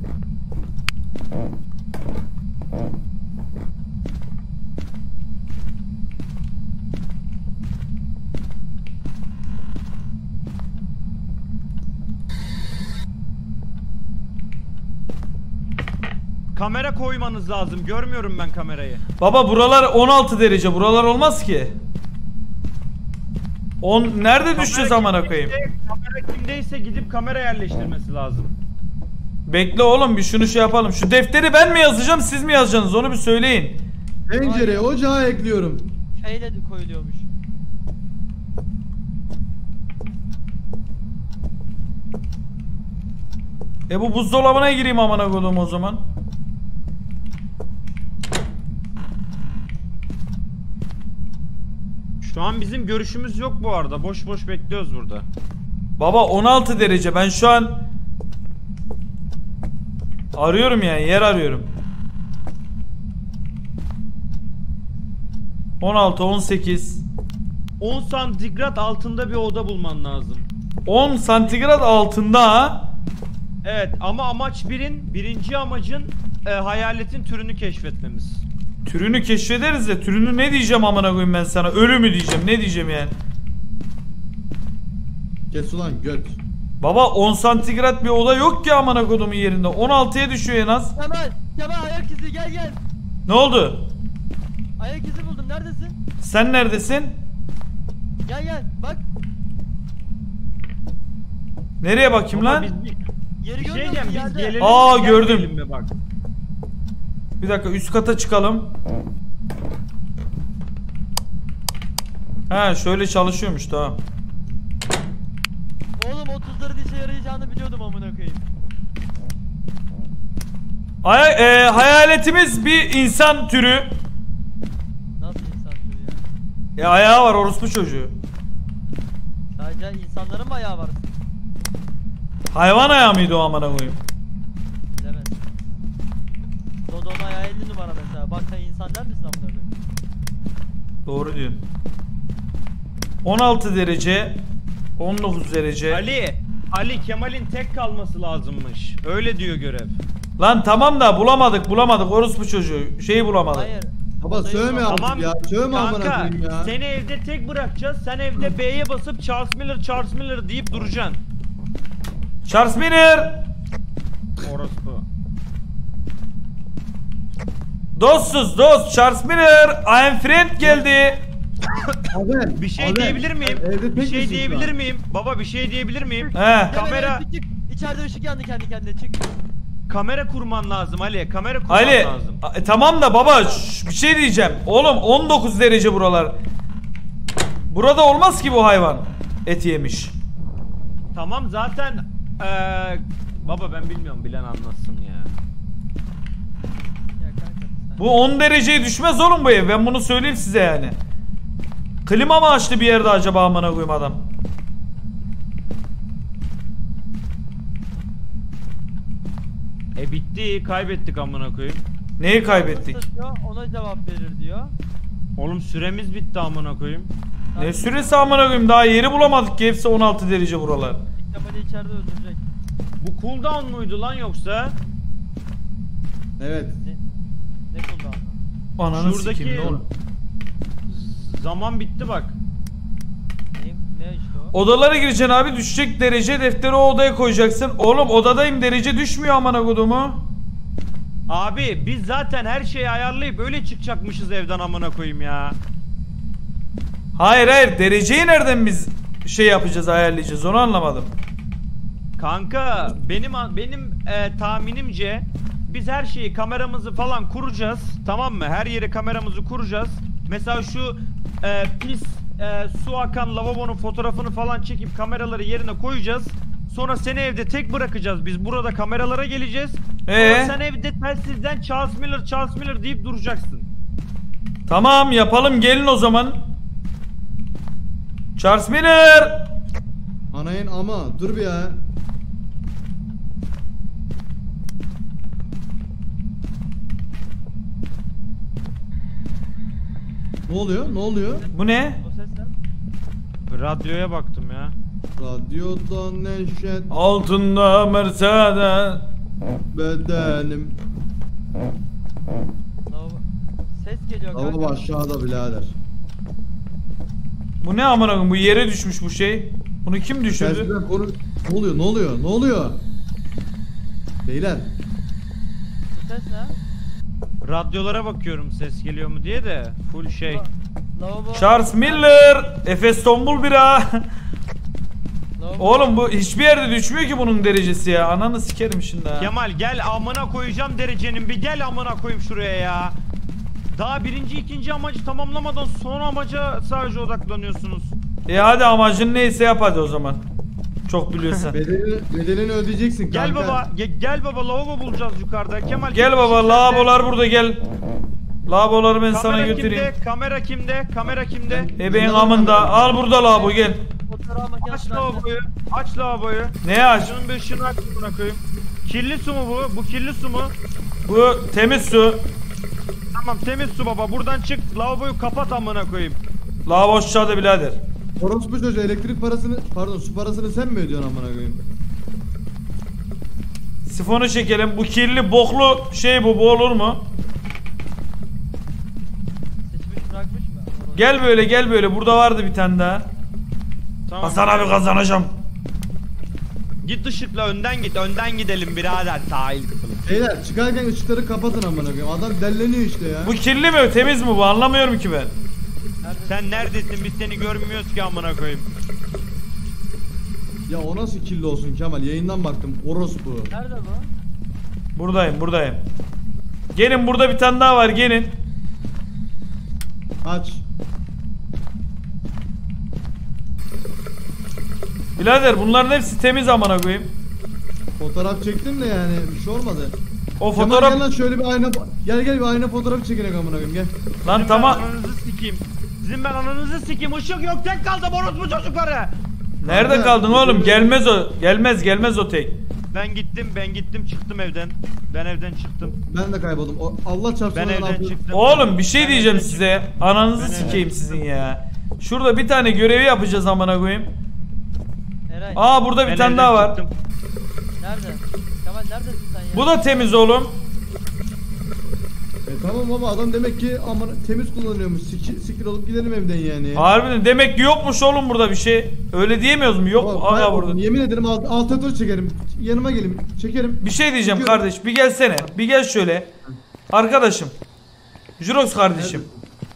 Kamera koymanız lazım. Görmüyorum ben kamerayı. Baba buralar 16 derece. Buralar olmaz ki. Nerede düşeceğiz amına koyayım? Kamera kimdeyse gidip kamera yerleştirmesi lazım. Bekle oğlum, bir şunu şey yapalım. Şu defteri ben mi yazacağım, siz mi yazacaksınız? Onu bir söyleyin. Pencereye ocağa ekliyorum. F ile koyuluyormuş. Bu buzdolabına gireyim amına koyduğum o zaman. Şu an bizim görüşümüz yok bu arada. Boş boş bekliyoruz burada. Baba 16 derece. Ben şu an arıyorum yani, yer arıyorum. 16, 18. 10 santigrat altında bir oda bulman lazım. 10 santigrat altında ha? Evet ama amaç birinci amacın hayaletin türünü keşfetmemiz. Türünü keşfederiz de türünü ne diyeceğim amına koyayım ben sana? Ölü mü diyeceğim? Ne diyeceğim yani? Kes ulan göt. Baba 10 santigrat bir oda yok ki amına koyduğumun yerinde. 16'ya düşüyor en az. Kemal ayak izi gel. Ne oldu? Ayak izi buldum, neredesin? Sen neredesin? Gel bak. Nereye bakayım lan? Yeri Bir şey görüyor diyeceğim, musun biz yerde? gelelim. Aa, mi, gördüm. gelmeyelim mi bak. Bir dakika, üst kata çıkalım. Ha şöyle çalışıyormuş, tamam. Oğlum 30'ların işe yarayacağını biliyordum amına koyayım. Hayaletimiz bir insan türü. Nasıl insan türü ya? Ayağı var orospu çocuğu. Sadece insanların mı ayağı var? Hayvan ayağı mıydı o amına koyayım? Bilemez. Dodo'nun ayağı 50 numara mesela. Bak sen insan der misin amına koyayım? Doğru diyorsun. 16 derece, 19 derece. Ali Kemal'in tek kalması lazımmış. Öyle diyor görev. Lan tamam da bulamadık orospu çocuğu. Şeyi bulamadık. Hayır. Baba Odayı sövme bul- artık Tamam ya. Sövme amına kanka, koyayım ya. seni evde tek bırakacağız. Sen evde B'ye basıp Charles Miller deyip duracaksın. Charles Miller. Orospu. Dost Charles Miller. I am friend geldi. Abi, Bir şey abi, diyebilir miyim? sen evde Bir tek şey misin diyebilir şu an? miyim? Baba bir şey diyebilir miyim? He. Kamera- Evet, çık. İçeride ışık yandı kendi kendine, çık. Kamera kurman lazım Ali. Kamera kurman Ali. lazım. Tamam da baba bir şey diyeceğim. Oğlum 19 derece buralar. Burada olmaz ki bu hayvan. Et yemiş. Tamam zaten baba ben bilmiyorum, bilen anlatsın ya. Ya kanka sen. Bu 10 dereceye düşmez oğlum bu ev. Ben bunu söyleyeyim size yani. Klima mı açtı bir yerde acaba amına koyayım adam? Bitti, kaybettik amına koyayım. Neyi kaybettik? Diyor, ona cevap verir diyor. Oğlum süremiz bitti amına koyayım. Ne süresi amına koyayım? Daha yeri bulamadık ki, hepsi 16 derece buralar. Kemal'i içeride öldürecek. Bu cooldown muydu lan yoksa? Evet. Ne kullandı? Ananı Şuradaki sikeyim ne oğlum? zaman bitti bak. Ne işte o? Odalara gireceksin abi, düşecek derece, defteri o odaya koyacaksın. Oğlum odadayım, derece düşmüyor amına kodumu. Abi biz zaten her şeyi ayarlayıp öyle çıkacakmışız evden amına koyayım ya. Hayır dereceyi nereden biz şey yapacağız, ayarlayacağız, onu anlamadım. Kanka benim tahminimce biz her şeyi, kameramızı falan kuracağız, tamam mı? Her yere kameramızı kuracağız. Mesela şu pis su akan lavabonun fotoğrafını falan çekip kameraları yerine koyacağız. Sonra seni evde tek bırakacağız. Biz burada kameralara geleceğiz. Sonra sen evde telsizden Charles Miller deyip duracaksın. Tamam yapalım, gelin o zaman. Charles Miller. Anayın ama dur bir ya. Ne oluyor? Ne oluyor? Bu ne? O ses ne? Radyoya baktım ya. Radyodan neşet Altında Mercedes. bedenim. Ses geliyor Ama kanka. aşağıda birader. Bu ne amına koyayım? Bu yere düşmüş bu şey. Bunu kim düşürdü? Telsizden konu... Ne oluyor? Ne oluyor? Ne oluyor? Beyler. Bu ses ne? Radyolara bakıyorum ses geliyor mu diye de full şey. Lavabo. Charles Miller. Efes Tombul bira. Lavabo. Oğlum bu hiçbir yerde düşmüyor ki bunun derecesi ya. Ananı sikerim şimdi ha. Kemal gel amına koyacağım derecenin, bir gel amına koyayım şuraya ya. Daha birinci ikinci amacı tamamlamadan son amaca sadece odaklanıyorsunuz. Hadi amacın neyse yap hadi o zaman. Çok biliyorsan. Bedelini ödeyeceksin kanka. Gel baba, gel baba, lavabo bulacağız yukarıda. Kemal Gel baba, lavabolar burada, gel. Lavaboları ben sana götüreyim. Kamera kimde? Kamera kimde? Ebeğin amında. Al burada lavabo, gel. Fotoğraf Aç makinesi nerede? lavaboyu. Aç lavaboyu. Ne aç? Şunun bir ışığını aç amına koyayım. Kirli su mu bu? Bu kirli su mu? Bu temiz su. Tamam temiz su baba. Buradan çık. Lavaboyu kapat amına koyayım. Lavabo aşağıda birader. Orospu çocuğu elektrik parasını, pardon su parasını sen mi ödüyorsun amına koyayım? Sifonu çekelim. Bu kirli boklu şey bu olur mu? Seçmiş bırakmış mı? Gel böyle, gel böyle. Burada vardı bir tane daha. Tamam. Hasan abi kazanacağım. Git ışıkla önden git. Önden gidelim birader. Sahil kısmı. Beyler çıkarken ışıkları kapatın amına koyayım. Adam delleniyor işte ya. Bu kirli mi temiz mi bu, anlamıyorum ki ben. Sen neredesin? Biz seni görmüyoruz ki amına koyayım. Ya o nasıl kirli olsun Kemal? Yayından baktım. Orospu. Nerede bu? Buradayım. Gelin, burada bir tane daha var, gelin. Aç. Birader bunların hepsi temiz amına koyayım. Fotoğraf çektim de yani bir şey olmadı. O Kemal fotoğraf gel lan şöyle bir ayna, gel bir ayna fotoğrafı çekinek amına koyayım gel. lan Sizin tamam. ben ananızı sikeyim. Sizin ben ananızı sikeyim. Işık yok. Tek kaldı orospu çocukları. Nerede kaldın oğlum? Gelmez o. Gelmez o tek. Ben gittim çıktım evden. Ben evden çıktım. Ben de kayboldum. Allah çarpsın. Ben lan evden abi. çıktım. Oğlum bir şey Ben diyeceğim evden size. çıktım. Ananızı Ben sikeyim evden sizin çıktım. ya. Şurada bir tane görevi yapacağız amına koyayım. Eray. Aa burada bir Ben tane evden daha var. çıktım. Nerede? Kemal neredesin sen ya? Bu da temiz oğlum. Tamam baba adam demek ki aman temiz kullanıyormuş. Siktir olup gidelim evden yani. Harbiden demek ki yokmuş oğlum burada bir şey. Öyle diyemiyoruz mu? Yok Baba, aga kayboldum. burada. Yemin ederim altı çekerim. Yanıma gelin. Çekerim. Bir şey diyeceğim Çekiyorum. kardeş. Bir gelsene. Bir gel şöyle. Arkadaşım. Jurox kardeşim.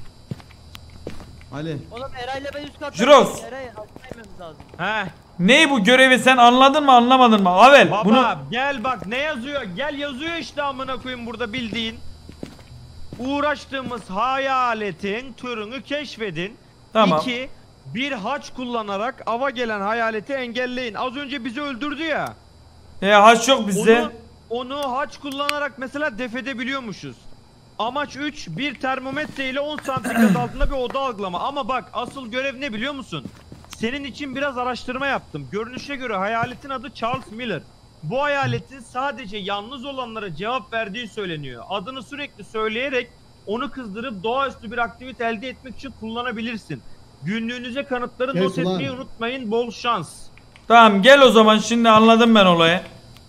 Ali. Oğlum Eray'la ben üst katta. Jirox. Eray atlamamız lazım. He. Ney bu görevi, sen anladın mı anlamadın mı? Avel Baba bunu gel bak ne yazıyor? Gel yazıyor işte amına koyayım burada bildiğin. Uğraştığımız hayaletin türünü keşfedin. Tamam. 2. bir haç kullanarak ava gelen hayaleti engelleyin. Az önce bizi öldürdü ya. Haç yok bizde. Onu haç kullanarak mesela def edebiliyormuşuz. Amaç 3, bir termometre ile 10 santigrat altında bir oda algılama. Ama bak asıl görev ne biliyor musun? Senin için biraz araştırma yaptım. Görünüşe göre hayaletin adı Charles Miller. Bu hayaletin sadece yalnız olanlara cevap verdiği söyleniyor. Adını sürekli söyleyerek onu kızdırıp doğaüstü bir aktivite elde etmek için kullanabilirsin. Günlüğünüze kanıtları Kes not ulan. etmeyi unutmayın. Bol şans. Tamam gel o zaman, şimdi anladım ben olayı.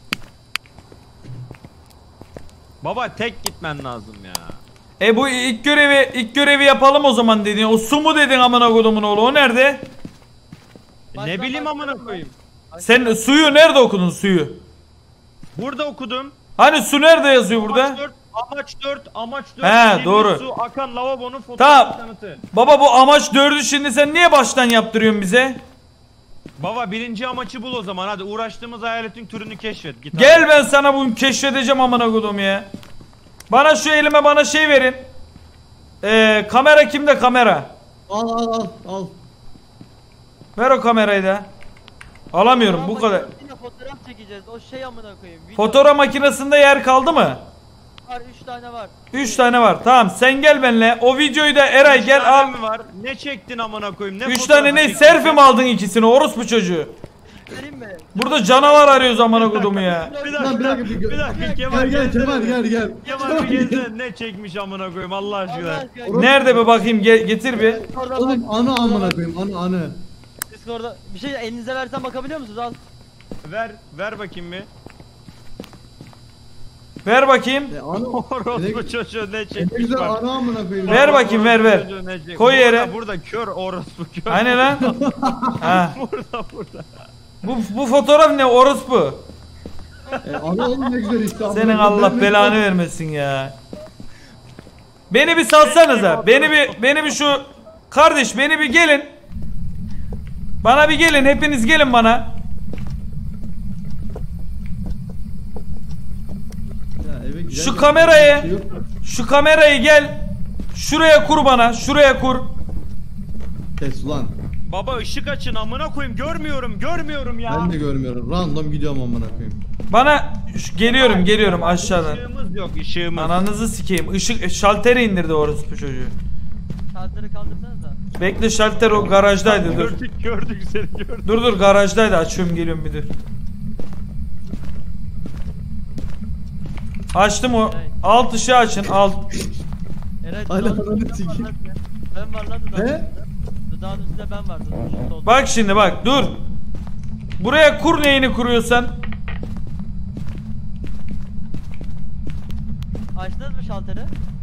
Baba tek gitmen lazım ya. Bu ilk görevi yapalım o zaman dedin. O su mu dedin amına kodumun oğlu, o nerede? Ne bileyim amına koyayım. Sen suyu nerede okudun, suyu? Burada okudum. Hani su nerede yazıyor burada? Amaç 4. He, Kirli doğru. Su akan lavabonun fotoğraf Tamam. kanıtı. Baba bu amaç 4'ü şimdi sen niye baştan yaptırıyorsun bize? Baba birinci amaçı bul o zaman, hadi uğraştığımız hayaletin türünü keşfet. Git Gel abi. ben sana bunu keşfedeceğim amına kodum ya. Bana şu elime bana şey verin. Kamera kimde, kamera? Al. Ver o kamerayı da. Alamıyorum bu kadar. Yine fotoğraf çekeceğiz. O şey amına koyayım. Video Fotoğraf makinesinde yer kaldı mı? var, 3 tane var. 3 tane var. Tamam sen gel benimle. O videoyu da Eray Üç gel tane al. mi var? Ne çektin amına koyayım? Ne 3 fotoğrafı tane ne, çektin? selfie mi aldın ikisini, orospu çocuğu? Vereyim mi? Burada canavar arıyoruz amına kodumu ya. Bir Lan bir dakika, dakika, bir dakika Kemal Gel Kemal gelsene. gel. Kemal bir gelsene, ne çekmiş amına koyayım Allah Allah aşkına. aşkına. Nerede be bakayım, getir bir. Discord'a Oğlum bak. anı amına koyayım anı. Discord'a bir şey elinize versem bakabiliyor musunuz? Al. Ver bakayım bir. Ver bakayım. Anı. Orospu çocuğu ne Ne çekmiş güzel bak. anı amına koyayım. Ver bakayım, ver. Çocuğu ne çekmiş. Koy yere. Burada kör orospu kör. Hani lan? Ha. Burada. Bu fotoğraf ne orospu? Anı oğlum ne güzel işte. amına Senin koyayım. Allah Ben- belanı vermesin ya. Beni bir salsanıza. Beni bir şu kardeş, beni bir gelin. Bana bir gelin, hepiniz gelin bana. Ya eve giderken Şu kamerayı, bir şey yok. şu kamerayı gel. Şuraya kur bana. Şuraya kur. Kes ulan. Baba ışık açın amına koyayım, görmüyorum ya. Ben de görmüyorum. Random gidiyorum amına koyayım. Bana geliyorum aşağıdan. Işığımız yok, ışığımız. Ananızı sikeyim. Işık şalteri indirdi orospu çocuğu. Şalteri kaldırsanıza. Bekle, şalter o garajdaydı, dur. Gördük seni gördük. Dur garajdaydı, açıyorum geliyorum bir dur. Açtım o. Alt ışığı açın, alt. Eray Hala dudağın ananı üstünde sikeyim. ben var lan dudağın He? üstünde. Dudağın üstünde ben var. Dudağın üstünde oldu. Bak şimdi bak, dur. Buraya kur, neyini kuruyorsan. Açtınız mı şalteri?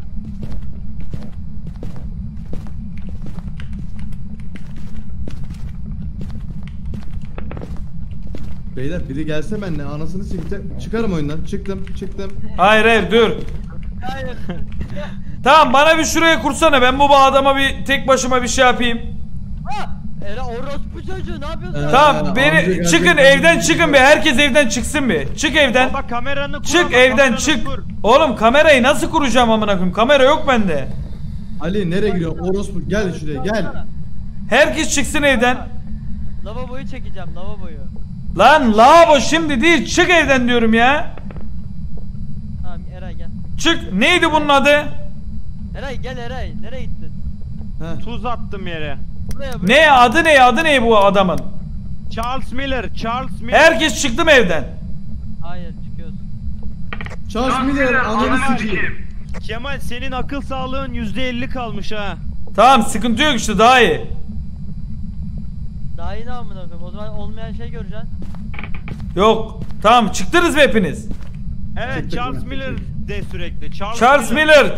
Beyler biri gelse benimle anasını sikeyim. Çıkarım oyundan. Çıktım. Hayır dur. Hayır. Tamam bana bir şuraya kursana, ben bu adama bir tek başıma bir şey yapayım. Eray orospu çocuğu ne yapıyorsun? Tamam amca beni gelecek, çıkın amca evden, gelecek. çıkın bir, herkes evden çıksın bir. Çık evden. Baba kameranı kur. Çık ama evden kameranı çık. kur. Oğlum kamerayı nasıl kuracağım amına koyayım? Kamera yok bende. Ali nereye gidiyorsun? Orospu gel şuraya gel. Herkes çıksın evden. Lavaboyu çekeceğim, lavaboyu. Lan lavabo şimdi değil, çık evden diyorum ya. Tamam Eray gel. Çık. Neydi bunun adı? Eray gel Eray. Nereye gittin? Heh. Tuz attım yere. Buraya. Adı ne bu adamın? Charles Miller. Herkes çıktı mı evden? Hayır çıkıyoruz. Charles Miller ananı sikeyim. Kemal senin akıl sağlığın %50 kalmış ha. Tamam sıkıntı yok işte, daha iyi. Daha iyi ne amına koyayım? O zaman olmayan şey göreceksin. Yok. Tamam çıktınız mı hepiniz? Evet Çıktık Charles mı? Miller de sürekli. Charles Miller.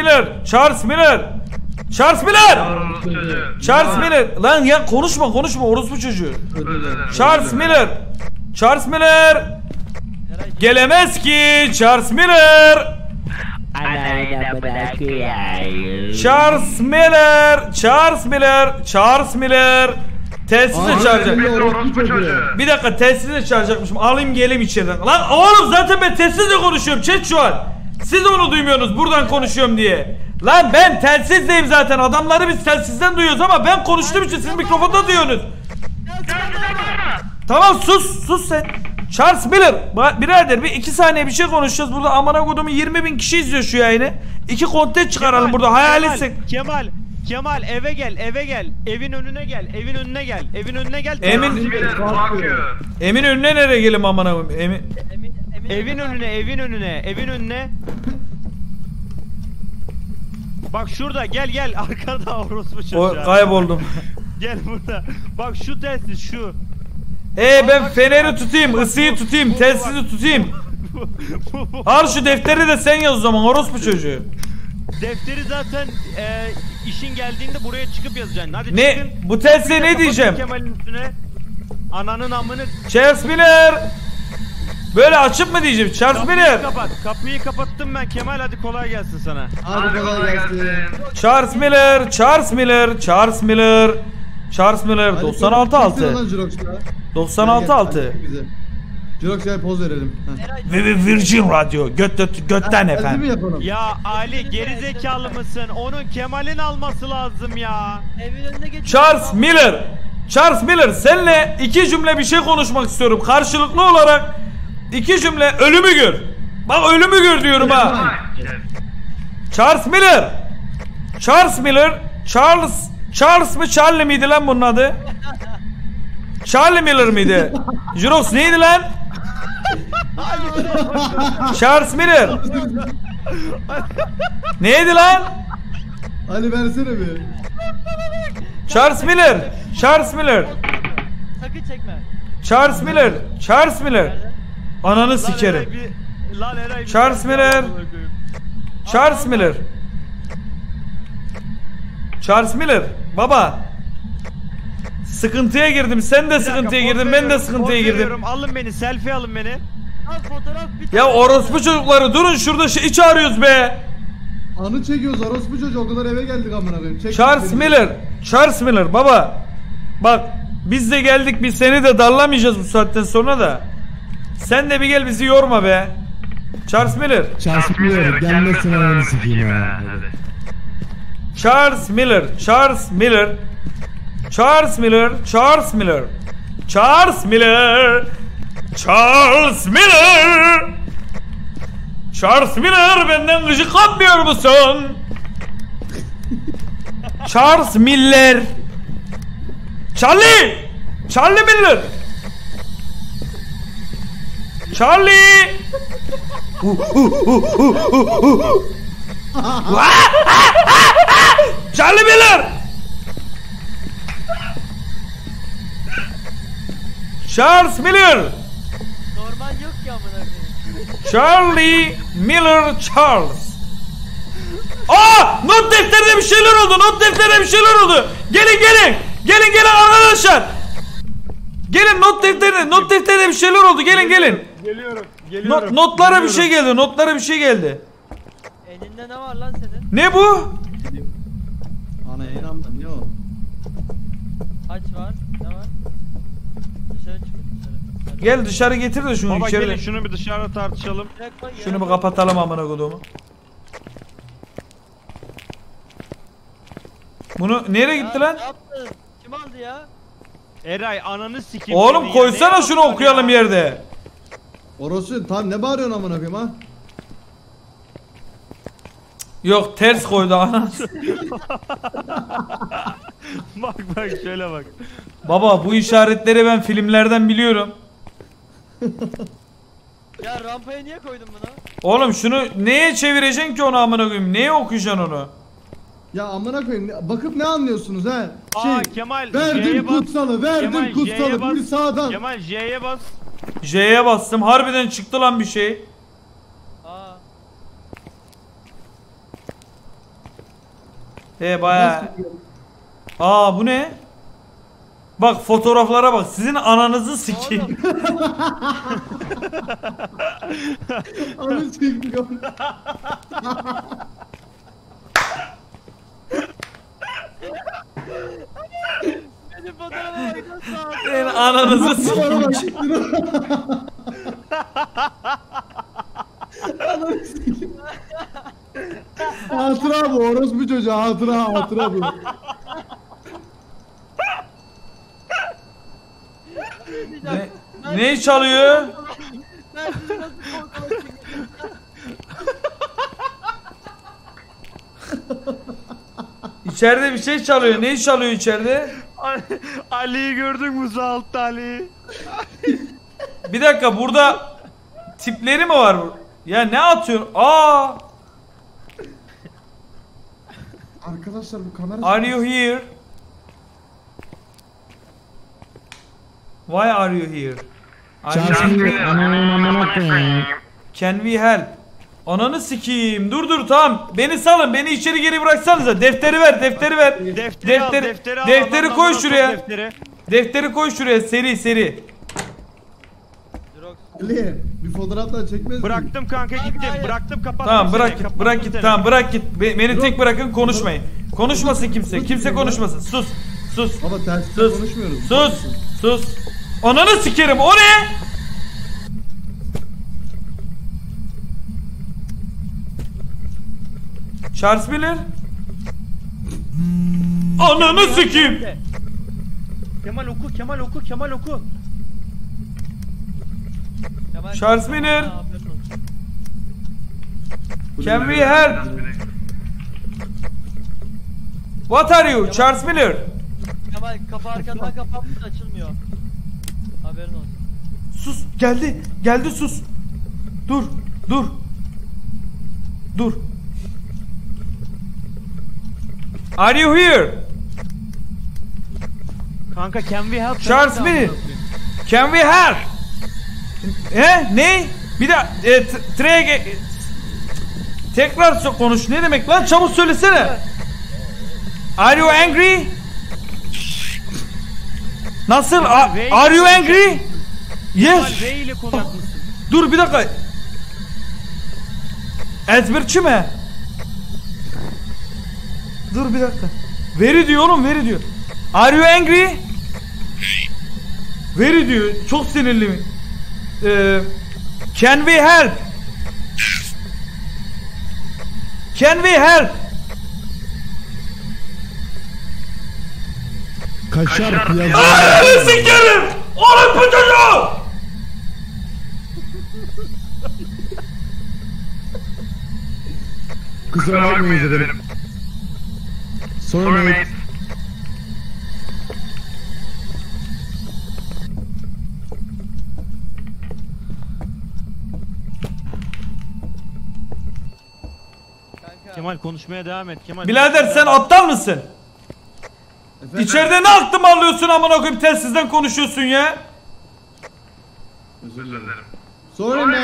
Lan ya konuşma orospu çocuğu. Charles Miller. Eray Gelemez ki Charles Miller. Charles Miller. Telsizle çağıracak. Orospu çocuğu. Bir dakika, telsizle çağıracakmışım. Alayım geleyim içeriden. Lan oğlum zaten ben telsizle konuşuyorum chat şu an. Siz onu duymuyorsunuz buradan konuşuyorum diye. Lan ben telsizdeyim zaten. Adamları biz telsizden duyuyoruz ama ben konuştuğum için siz mikrofonda duyuyorsunuz. Tamam sus sen. Charles Miller. Birader bir 2 saniye bir şey konuşacağız burada. Amına kodumu 20.000 kişi izliyor şu yayını. 2 kontent çıkaralım burada. Hayal etsin. Kemal eve gel. Evin önüne gel. Evin önüne gel. Emin önüne nereye gelin amına koyayım? Evin önüne. Bak şurada gel arkada orospu çocuğa. Kayboldum. Gel burada. Bak şu telsiz şu. Ben feneri tutayım, ısıyı tutayım, telsizi tutayım. Al şu defteri de sen yaz o zaman orospu çocuğu. Defteri zaten işin geldiğinde buraya çıkıp yazacaksın. Hadi Ne? çıkın. Bu telsize ne diyeceğim? Kemal'in üstüne. Ananın amını. Charles Miller. Böyle açıp mı diyeceğim? Charles Miller. Kapıyı kapattım ben Kemal, hadi kolay gelsin sana. Hadi kolay gelsin. Charles Miller 96.6. 96.6. Jirox'a poz verelim. Virgin Radio götten efendim. Yapalım. Ya Ali geri zekalı mısın? Onun Kemal'in alması lazım ya. Evin önüne geç. Charles Miller seninle 2 cümle bir şey konuşmak istiyorum. Karşılıklı olarak 2 cümle ölümü gör. Bak ölümü gör diyorum ha. Charles mı Charlie miydi lan bunun adı? Charlie Miller miydi? Jirox neydi lan? Charles Miller. Neydi lan? Ali versene bir. Charles Miller. Sakın çekme. Charles Miller. Ananı sikerim. Charles Miller. Baba. Sıkıntıya girdim. Sen de sıkıntıya girdin. Ben de sıkıntıya girdim. Alın beni, selfie alın beni. Al fotoğraf bitti. Ya orospu çocukları durun şurada iç arıyoruz be. Anı çekiyoruz orospu çocuğu, o kadar eve geldik amına koyayım. Charles Miller baba. Bak biz de geldik, biz seni de darlamayacağız bu saatten sonra da. Sen de bir gel bizi yorma be. Charles Miller. Gelmesin ananı sikeyim ya. Charles Miller. Charles Miller benden gıcık kapmıyor musun? Charles Miller. Charlie Miller. Charlie Miller. Charles Miller. Normal yok ki amına koyayım. Charlie Miller. Not defterine bir şeyler oldu. Gelin arkadaşlar. Gelin not defterine bir şeyler oldu. Gelin. Geliyorum. Notlara bir şey geldi. Elinde ne var lan senin? Ne bu? Ana inanma ne o? Haç var. Ne var? Dışarı çıkın dışarı. Gel dışarı getir de şunu Baba içeri. gelin şunu bir dışarıda tartışalım. Direkt koy ya. Şunu bir kapatalım amına koduğumu. Bunu nereye Ya, gitti lan? Ne yaptın? Kim aldı ya? Eray ananı sikeyim. Oğlum seni koysana ya. şunu okuyalım yerde. Orası tam ne bağırıyorsun amına koyayım ha? Yok ters koydu ana. Bak şöyle bak. Baba bu işaretleri ben filmlerden biliyorum. Ya rampaya niye koydun bunu? Oğlum şunu neye çevireceksin ki onu amına koyayım? Neye okuyacaksın onu? Ya amına koyayım bakıp ne anlıyorsunuz ha? Kemal Verdim J'ye bas. kutsalı, Kemal, J'ye bas. bir sağdan. Kemal J'ye bas. J'ye bastım. Harbiden çıktı lan bir şey. Baya. Bu ne? Bak fotoğraflara bak. Sizin ananızı sikeyim. Anı çektik amına. Benim fotoğrafa bak nasıl aldı? Senin ananızı sikeyim. Hatıra bu. Orospu çocuğu hatıra bu. Ne çalıyor? Ben sizi nasıl korkutayım? İçeride bir şey çalıyor. Ne çalıyor içeride? Ali'yi gördün mü sağ altta Ali? Bir dakika, burada tipleri mi var? Ya ne atıyor? Aa! Arkadaşlar bu kamera... Are you here? Why are you here? Can we help? Ananı sikeyim. Dur tamam. Beni salın. Beni içeri geri bıraksanıza. Defteri ver. Defteri koy şuraya. Defteri koy şuraya seri. Jirox. Ali bir fotoğraf daha çekmez misin? Bıraktım kanka gittim. Hayır. Bıraktım kapattım. Tamam bırak seni, git. kapattım Bırak git. seni. Tamam bırak git. Beni tek bırakın, konuşmayın. Konuşmasın kimse. Kimse konuşmasın. Sus. Baba tersine Sus. konuşmuyoruz. Sus. Ananı sikerim. O ne? Charles Miller. Ananı sikeyim. Kemal oku. Kemal, Charles Miner. Aa, haberin olsun. Can we help? What are you? Charles Miller. Kemal kapı arkandan kapanmış, açılmıyor. Haberin olsun. Sus. Geldi sus. Dur. Are you here? Kanka can we help? Charles Miller. Can we help? Ne? Bir de tekrar konuş. Ne demek lan? Çabuk söylesene. Are you angry? Nasıl? Are you angry? Yes. Ray ile konuşmuşsun. Dur bir dakika. Ezberçi mi? Dur bir dakika. Veri diyor oğlum, veri diyor. Are you angry? Veri diyor. Çok sinirli mi? Can we help? Can we help? Kaşar piyazı. Ananı sikerim! Oğlum bu çocuğu! Kusura bakmayın ederim. Sonra Kanka. Kemal konuşmaya devam et. Kemal. Birader sen aptal mısın? İçeride ne aklımı alıyorsun amına koyayım, telsizden konuşuyorsun ya. Özür dilerim. Sonra ne?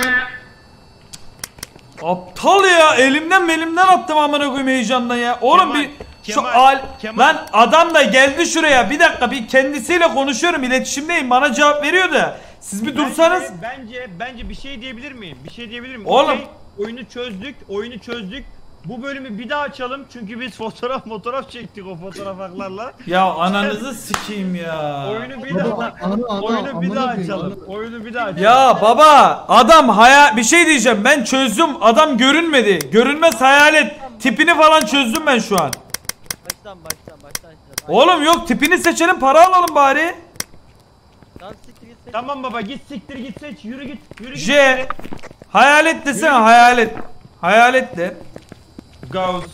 Aptal ya, elimden attım amına koyayım heyecandan ya. Oğlum bir şu Kemal. lan adam da geldi şuraya. Bir dakika, bir kendisiyle konuşuyorum, iletişimdeyim, bana cevap veriyor da. Siz bir dursanız. Bence bir şey diyebilir miyim? Oğlum. Okey, oyunu çözdük. Bu bölümü bir daha açalım çünkü biz fotoğraf çektik o fotoğraf haklarla. Ya ananızı sikeyim ya. Oyunu bir Baba, daha açalım. Oyunu bir daha açalım. Ya baba, adam bir şey diyeceğim, ben çözdüm, adam görünmedi. Görünmez hayalet tipini falan çözdüm ben şu an. Baştan açacağız. Oğlum yok, tipini seçelim, para alalım bari. Tamam, siktir git. Tamam baba, git siktir git seç, yürü git. J. Hayalet desene, hayalet. Hayalet de. Ghost.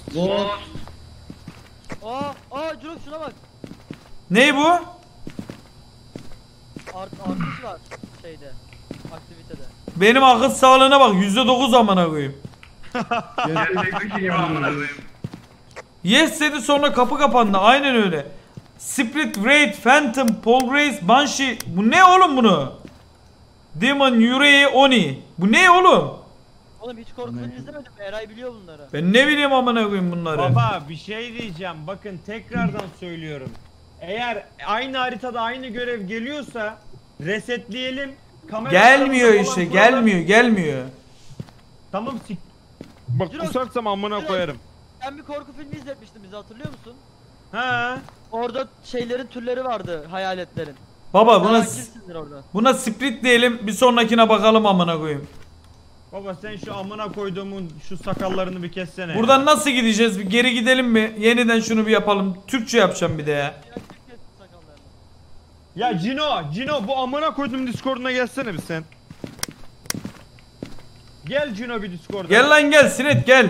Aa Jirox şuna bak. Ney bu? Artış var şeyde. Aktivitede. Benim akıl sağlığına bak, %9 amına koyayım. Yes dedi, sonra kapı kapandı, aynen öyle. Spirit, Wraith, Phantom, Polgrace, Banshee. Bu ne oğlum bunu? Demon, Yurei, Oni. Bu ne oğlum? Oğlum hiç korku filmi izlemedim. Eray biliyor bunları. Ben ne bileyim amına koyayım bunları. Baba bir şey diyeceğim, bakın tekrardan söylüyorum. Eğer aynı haritada aynı görev geliyorsa resetleyelim. Gelmiyor işte, gelmiyor. Tamam sik. Bak Jirox, kusarsam amına Jirox. koyarım. Ben bir korku filmi izletmiştim bizi, hatırlıyor musun? Ha. Orada şeylerin türleri vardı, hayaletlerin. Baba Hakimsindir orada. buna split diyelim, bir sonrakine bakalım amına koyayım. Baba sen şu amına koyduğumun şu sakallarını bir kessene. Buradan nasıl gideceğiz? Bir geri gidelim mi? Yeniden şunu bir yapalım. Türkçe yapacağım bir de ya. Ya Cino bu amına koyduğum Discord'una gelsene bir sen. Gel Cino bir Discord'a. Gel lan gel Sinet gel.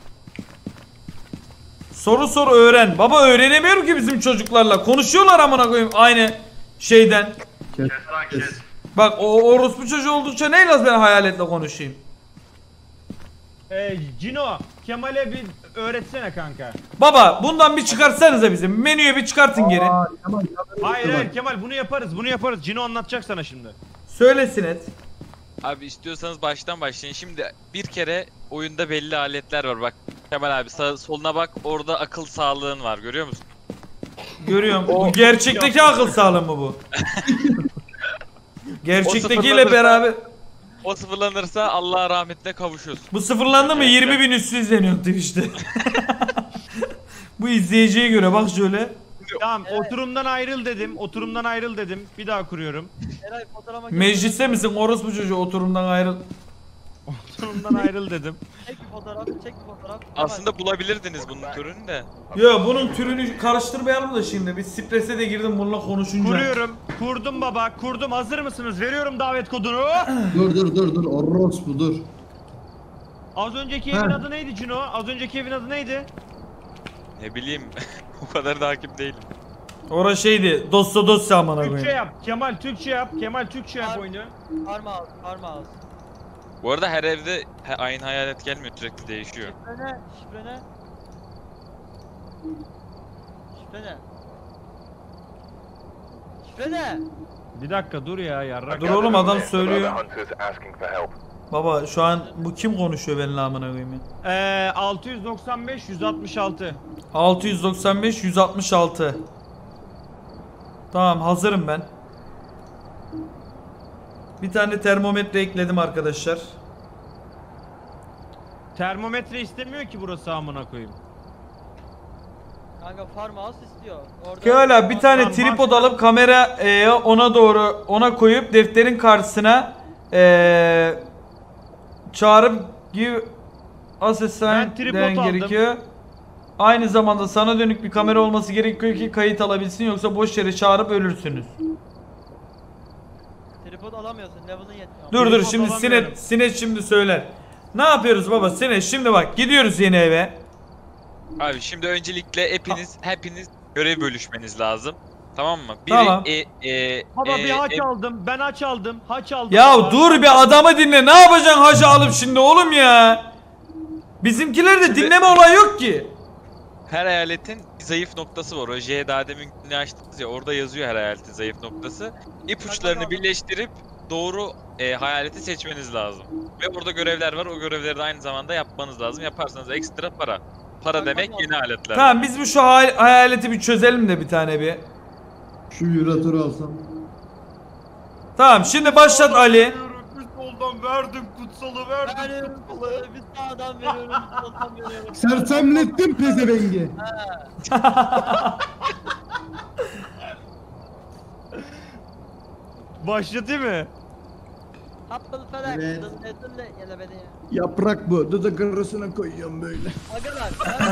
Soru öğren. Baba öğrenemiyorum ki bizim çocuklarla. Konuşuyorlar amına koyayım aynı şeyden. Kes. Bak o orospu çocuğu oldukça neyle ben hayaletle konuşayım. Cino Kemal'e bir öğretsene kanka. Baba bundan bir çıkartsanıza bizim. Menüye bir çıkartın geri. Hayır Kemal bunu yaparız. Cino anlatacak sana şimdi. Söyle Sinet. Abi istiyorsanız baştan başlayın. Şimdi bir kere oyunda belli aletler var. Bak Kemal abi soluna bak, orada akıl sağlığın var, görüyor musun? Görüyorum. Bu gerçekteki akıl sağlığı mı bu? Gerçektekiyle beraber. O sıfırlanırsa Allah'a rahmetine kavuşuyorsun. Bu sıfırlandı mı 20.000 üstü izleniyor Twitch'te. Bu izleyiciye göre bak şöyle. Tamam oturumdan ayrıl dedim. Bir daha kuruyorum. Eray fotoğrafa Mecliste misin orospu çocuğu oturumdan ayrıl. Oturumdan ayrıl dedim. çek bir fotoğraf. Aslında bulabilirdiniz bunun türünü de. Yo bunun türünü karıştırmayalım da şimdi. Bir strese de girdim bununla konuşunca. Kurdum baba. Hazır mısınız? Veriyorum davet kodunu. Dur. Orospu dur. Az önceki evin adı neydi Cino? Ne bileyim, o kadar da hakim değilim. Ora şeydi. Dosya amına Türkçe koyayım. yap. Kemal Türkçe yap oyunu. Parmağı. Bu arada her evde aynı hayalet gelmiyor, sürekli değişiyor. Şifre ne? Bir dakika dur ya yarrak. Dur oğlum adam söylüyor. Baba şu an bu kim konuşuyor benimle amına koyayım ya? 695 166. 695 166. Tamam hazırım ben. Bir tane termometre ekledim arkadaşlar. Termometre istemiyor ki burası amına koyayım. Kanka farmhouse istiyor. Şöyle bir tane Tamam, tripod başla. alıp kamera ona koyup defterin karşısına çağırıp give us a sign Ben tripod demen aldım. gerekiyor. Aynı zamanda sana dönük bir kamera olması gerekiyor ki kayıt alabilsin, yoksa boş yere çağırıp ölürsünüz. Tripod alamıyorsun, level'ın yetmiyor. Dur Tripod şimdi alamıyorum. Sinet şimdi söyler. Ne yapıyoruz baba Sinet, şimdi bak gidiyoruz yeni eve. Abi şimdi öncelikle hepiniz görev bölüşmeniz lazım. Tamam mı? Tamam. Baba bir haç aldım. Ben haç aldım. Ya baba. dur bir adamı dinle, ne yapacaksın hacı alıp şimdi oğlum ya. Bizimkilerde dinleme olayı yok ki. Her hayaletin bir zayıf noktası var. O J daha demin ne açtınız ya, orada yazıyor her hayaletin zayıf noktası. İpuçlarını birleştirip doğru hayaleti seçmeniz lazım. Ve orada görevler var. O görevleri de aynı zamanda yapmanız lazım. Yaparsanız ekstra para. Para demek yeni aletler. Tamam biz bu şu hayaleti bir çözelim de bir tane bir. Şu vibratörü alsam. Tamam şimdi başlat Ali. Kutsaldan verdim kutsalı verdim. Bir sağdan veriyorum, bir soldan veriyorum. Sersemlettim pezevengi. Başlatayım mı? Apple felak, Evet. dılle yele beni ya. Yaprak bu. Dudak arasına koyuyorum böyle. Agalar,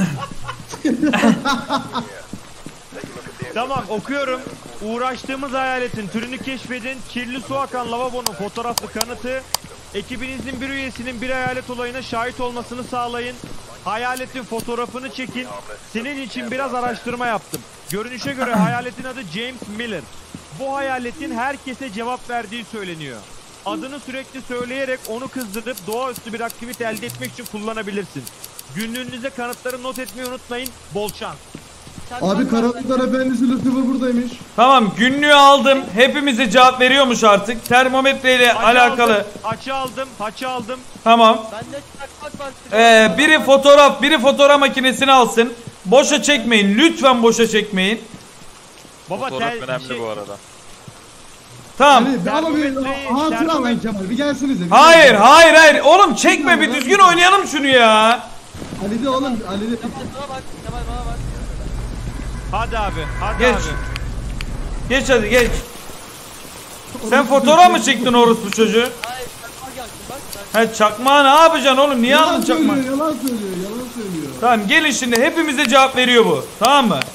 Tamam okuyorum. Uğraştığımız hayaletin türünü keşfedin. Kirli su akan lavabonun fotoğraflı kanıtı. Ekibinizin bir üyesinin bir hayalet olayına şahit olmasını sağlayın. Hayaletin fotoğrafını çekin. Senin için biraz araştırma yaptım. Görünüşe göre hayaletin adı James Miller. Bu hayaletin herkese cevap verdiği söyleniyor. Adını sürekli söyleyerek onu kızdırıp doğaüstü bir aktivite elde etmek için kullanabilirsin. Günlüğünüze kanıtları not etmeyi unutmayın. Bol şans. Abi Karanlıklar Efendisi Lucifer buradaymış. Tamam günlüğü aldım. Hepimize cevap veriyormuş artık. Termometreyle alakalı. Haçı aldım. Tamam. Bende çakmak var. Biri fotoğraf makinesini alsın. Boşa çekmeyin. Lütfen boşa çekmeyin. Baba Fotoğraf önemli bu arada. Tamam. Hani ama bir hatıra lan Kemal. Bir gelsinize. Hayır. Oğlum çekme, bir düzgün oynayalım şunu ya. Ali de oğlum. Ali de. Kemal bana bak, Kemal bana bak. Hadi abi. Geç. Geç hadi geç. Sen fotoğraf mı çektin orospu çocuğu? Hayır, çakmak yaktım. Bak He çakmağı ne yapacaksın oğlum? Niye aldın Yalan çakmağı? söylüyor, yalan söylüyor, yalan söylüyor. Tamam gelin şimdi hepimize cevap veriyor bu. Tamam mı?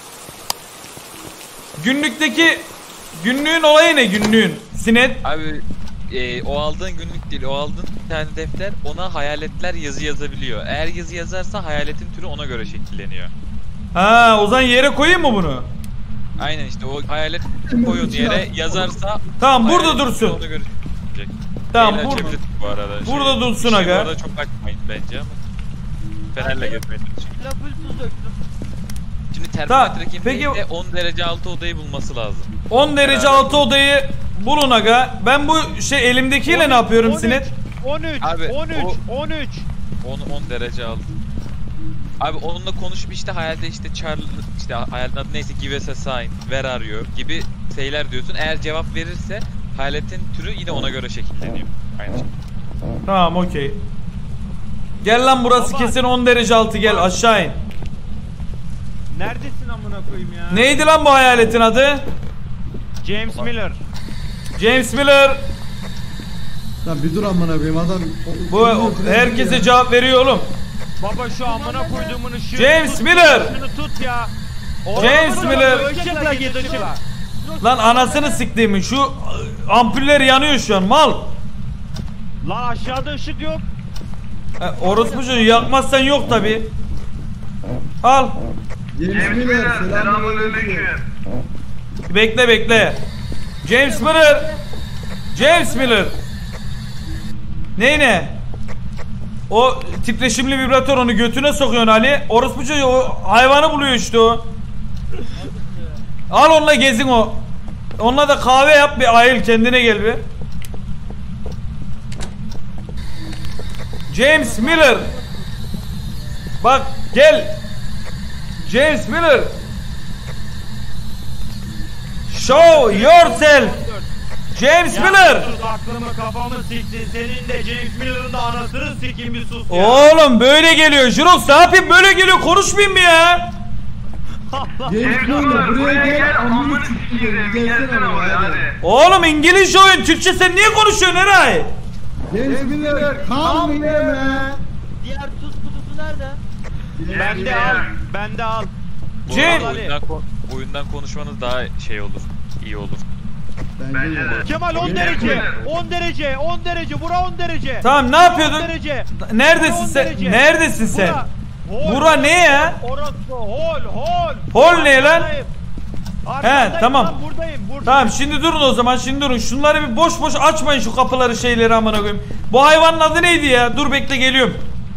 Günlüğün olayı ne günlüğün? Sinet. Abi o aldığın günlük değil, o aldığın bir tane defter, ona hayaletler yazı yazabiliyor. Eğer yazı yazarsa hayaletin türü ona göre şekilleniyor. Ha o zaman yere koyayım mı bunu? Aynen işte o hayalet koyun yere yazarsa Tamam burada hayaletin türü dursun. ona göre şekillenecek. Tamam Neyle burada. açabilirsin bu arada. Burada dursun Bu aga. arada çok bakmayın bence ama. Fenerle gezmeye çalışın. la full tuz döktüm. Şimdi Tamam, termometre peki- kimliğinde 10 derece altı odayı bulması lazım. 10 derece Beraber. altı odayı bulun aga. Ben bu elimdekiyle ne yapıyorum 13, Sinet? 13, Abi, 13, o- 13. 10 derece altı. Abi onunla konuşup işte hayalde işte işte hayalin adı neyse give us a sign, where are you gibi şeyler diyorsun. Eğer cevap verirse hayaletin türü yine ona göre şekilleniyor. Aynı şey. Tamam okey. Gel lan burası Baba. kesin 10 derece altı gel aşağı in. Neredesin amına koyayım ya? Neydi lan bu hayaletin adı? James Miller. James Miller. Lan bir dur amına koyayım adam. Bu herkese cevap veriyor oğlum. Baba şu amına koyduğumun ışığı James tut, Miller. Şunu tut ya. James Miller. Işıkla git ışıkla. Lan anasını siktiğimin şu ampuller yanıyor şu an mal. Lan aşağıda ışık yok. Orospu çocuğu yakmazsan yok tabi. Al. James Miller selamünaleyküm. Bekle. James Miller. James Miller. Ne? O titreşimli vibratör onu götüne sokuyorsun Ali. Orospu çocuğu o hayvanı buluyor işte o. Al onunla gezin o. Onunla da kahve yap bir ayıl kendine gel bir. James Miller. Bak gel. James Miller. Show yourself. James Miller. Sus aklımı kafamı siktin. Senin de James Miller'ın da anasını sikeyim bir sus ya. Oğlum böyle geliyor. Jirox ne yapayım böyle geliyor. Konuşmayayım mı ya? James Miller buraya gel amını sikeyim. Gelsene buraya hadi. Oğlum İngilizce oyun. Türkçe sen niye konuşuyorsun Eray? James Miller come here man. Diğer tuz kutusu nerede? Bende al. Bu James- arada oyundan konuşmanız daha şey olur. İyi olur. Bence de. Kemal 10 derece. 10 derece. 10 derece. Bura 10 derece. Tamam ne Bura yapıyordun? 10 derece. Neredesin 10 sen? derece. Neredesin sen? Hol, Bura ne ya? Orası hol. Hol ne lan? Arkandayım tamam. lan, buradayım. Tamam şimdi durun o zaman şimdi durun. Şunları bir boş açmayın şu kapıları şeyleri amına koyayım. Bu hayvanın adı neydi ya? Dur bekle geliyorum.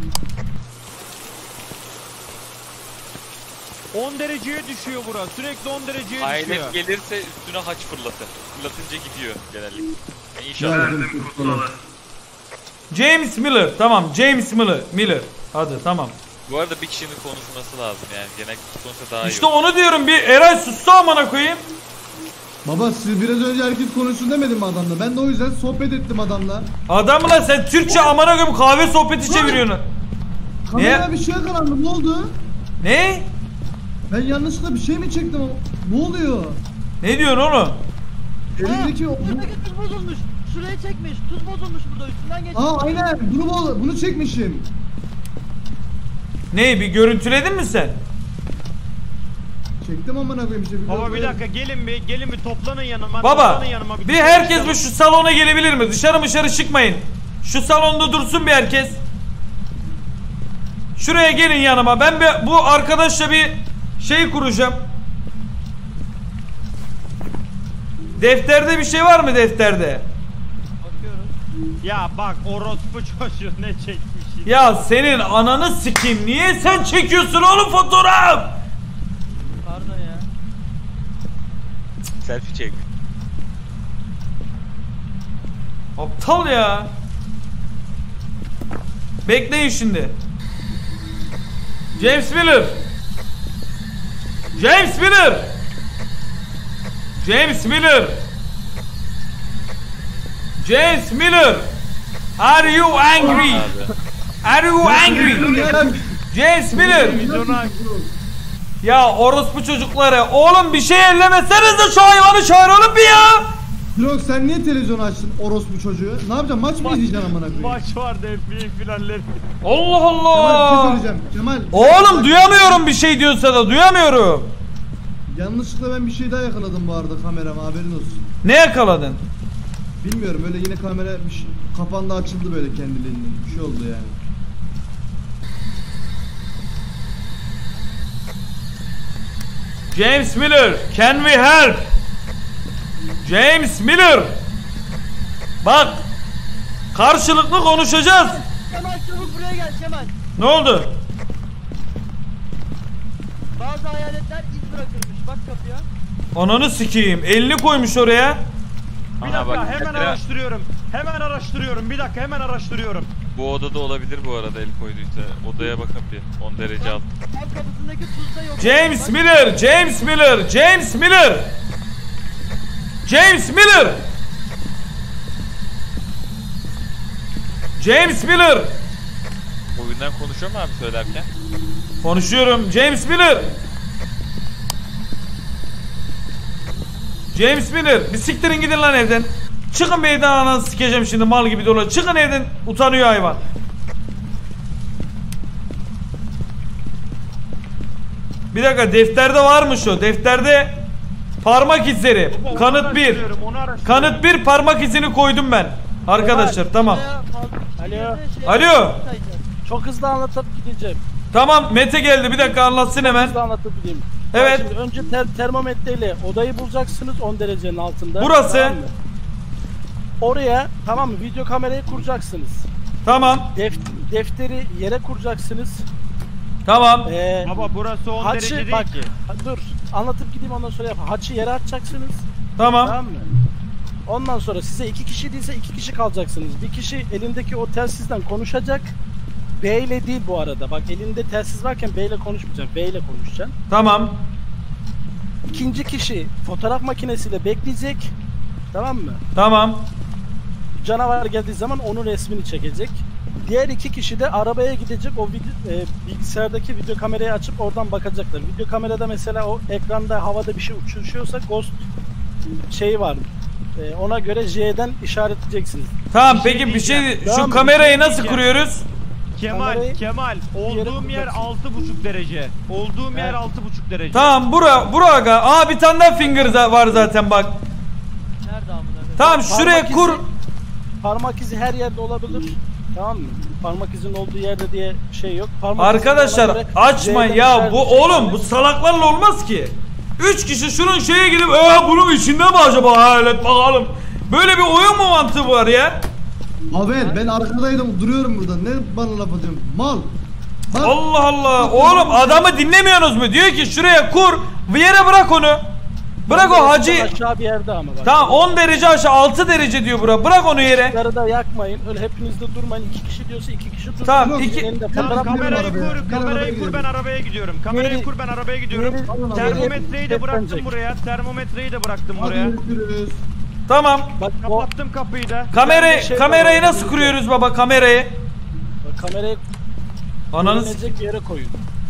10 dereceye düşüyor bura. Sürekli 10 dereceye düşüyor. Hayalet gelirse üstüne haç fırlatır. Fırlatınca gidiyor genellikle. Yani inşallah. Geldim kurtulalım. James Miller. Tamam James Miller. Hadi tamam. Bu arada bir kişinin konuşması lazım yani. Genellikle konuşsa daha iyi İşte olur. onu diyorum bir Eray sustu amına koyayım. Baba siz biraz önce herkes konuşsun demedim mi adamla? Ben de o yüzden sohbet ettim adamla. Adamla sen Türkçe amına koyayım kahve sohbeti çeviriyorsun. Kameraya bir şey yakalandı ne oldu? Ne? Ben yanlışlıkla bir şey mi çektim? Ne oluyor? Ne diyorsun oğlum? Elimdeki o... Buradaki tuz bozulmuş. Şurayı çekmiş. Tuz bozulmuş burada üstünden geçmiş. Aa aynen bunu çekmişim. Ne bir görüntüledin mi sen? Çektim amına koyayım işte. Baba bir dakika gelin bir toplanın yanıma. Baba toplanın yanıma, bir herkes bir şu salona gelebilir mi? Dışarı çıkmayın. Şu salonda dursun bir herkes. Şuraya gelin yanıma. Ben bu arkadaşla bir şey kuracağım. Defterde bir şey var mı defterde? Bakıyoruz. Ya bak orospu çocuğu ne çekmiş. Ya senin ananı sikeyim. Niye sen çekiyorsun oğlum fotoğraf? Pardon ya. Selfie çekmiş. Aptal ya. Bekleyin şimdi. James Miller. James Miller. James Miller. James Miller. Are you angry? Are you angry? James Miller. Ya orospu çocukları. Oğlum bir şey ellemeseniz de şu hayvanı çağıralım bir ya. Jirok sen niye televizyonu açtın orospu çocuğu? Ne yapacaksın? Maç mı izleyeceksin amına koyayım? Maç vardı NBA finalleri. Allah Kemal bir şey Allah. söyleyeceğim. Kemal. Oğlum duyamıyorum bir şey diyorsa da duyamıyorum. Yanlışlıkla ben bir şey daha yakaladım bu arada kamerama, haberin olsun. Ne yakaladın? Bilmiyorum, böyle yine kamera bir şey, kapandı açıldı böyle kendiliğinden. Bir şey oldu yani. James Miller, can we help? James Miller. Bak. Karşılıklı konuşacağız. Kemal çabuk buraya gel Kemal. Ne oldu? Bazı hayaletler iz bırakırmış. Bak kapıya. Ananı sikeyim. Elini koymuş oraya. Bir Aha dakika bak, hemen mesela araştırıyorum. Hemen araştırıyorum. Bir dakika hemen araştırıyorum. bu odada olabilir bu arada el koyduysa. Odaya bakın bir 10 derece alt. Tam kapısındaki tuz da yok. James Bak, Miller, James Miller, James Miller. James Miller. James Miller. Oyundan konuşuyor mu abi söylerken? Konuşuyorum. James Miller. James Miller. Bir siktirin gidin lan evden. Çıkın bir evden, ananızı sikeceğim şimdi mal gibi dolan. Çıkın evden. Utanıyor hayvan. Bir dakika, defterde varmış o. Defterde parmak izleri. Onu Kanıt 1. araştırıyorum, onu araştırıyorum. Kanıt 1 parmak izini koydum ben. Arkadaşlar tamam. buraya fazla kişi Alo. girdi, Alo. sayacağız. Çok hızlı anlatıp gideceğim. Tamam, Mete geldi, bir dakika anlatsın hemen. Hızlı anlatıp gideyim. Evet. Bak şimdi önce termometreyle odayı bulacaksınız 10 derecenin altında. Burası. Tamam mı? Oraya tamam mı, video kamerayı kuracaksınız. Tamam. Defteri yere kuracaksınız. Tamam. Baba burası 10 derece değil bak, ki. dur anlatıp gideyim ondan sonra yap. Haçı yere atacaksınız. Tamam. Tamam mı? Ondan sonra size 2 kişi değilse 2 kişi kalacaksınız. Bir kişi elindeki o telsizden konuşacak. B ile değil bu arada. Bak elinde telsiz varken B ile konuşmayacaksın. B ile konuşacaksın. Tamam. İkinci kişi fotoğraf makinesiyle bekleyecek. Tamam mı? Tamam. Canavar geldiği zaman onun resmini çekecek. Diğer 2 kişi de arabaya gidecek. O bilgisayardaki video kamerayı açıp oradan bakacaklar. Video kamerada mesela o ekranda havada bir şey uçuşuyorsa ghost şeyi var. Ona göre J'den işaretleyeceksiniz. Tamam Bir şey peki bir şey, diyeceğim. şu Tamam, kamerayı bir şey nasıl diyeceğim. kuruyoruz? Kemal, Kamerayı olduğum yer kuracaksın. 6,5 derece. Olduğum yer Evet. 6,5 derece. Tamam bura aga. Aa bir tane daha finger var zaten bak. Nerede amına koyayım? Tamam şuraya Parmak kur. izi- Parmak izi her yerde olabilir. Tamam mı? Parmak izinin olduğu yerde diye şey yok. Parmak Arkadaşlar izinin ona göre açmayın C'den ya işaret bu edecek. oğlum bu salaklarla olmaz ki. 3 kişi şunun şeye gidip bunun içinde mi acaba hayalet bakalım. Böyle bir oyun mu mantığı var ya? Abi ben arkadaydım, duruyorum burada. Ne bana laf atıyorsun? Mal. Bak. Allah Allah. Oğlum adamı dinlemiyorsunuz mu? Diyor ki şuraya kur. Bir yere bırak onu. Bırak o hacı. Aşağı bir yerde ama bak. Tamam 10 derece aşağı 6 derece diyor bura. Bırak onu yere. Işıkları da yakmayın. Öyle hepiniz de durmayın. 2 kişi diyorsa 2 kişi dursun. Tamam, Yok, iki- Elinde Tamam, fotoğraf kamerayı arabaya. kur, Gel kamerayı arabaya kur, ben gidelim. arabaya gidiyorum. Kamerayı Diğeri- kur, ben arabaya gidiyorum. diğeri- Termometreyi de bıraktım Deflenecek. buraya. Termometreyi de bıraktım Hadi buraya. görüşürüz. Tamam. Bak o Kapattım kapıyı da. Kamerayı nasıl kuruyoruz baba kamerayı? kamerayı Ananız. görünecek bir yere koyun.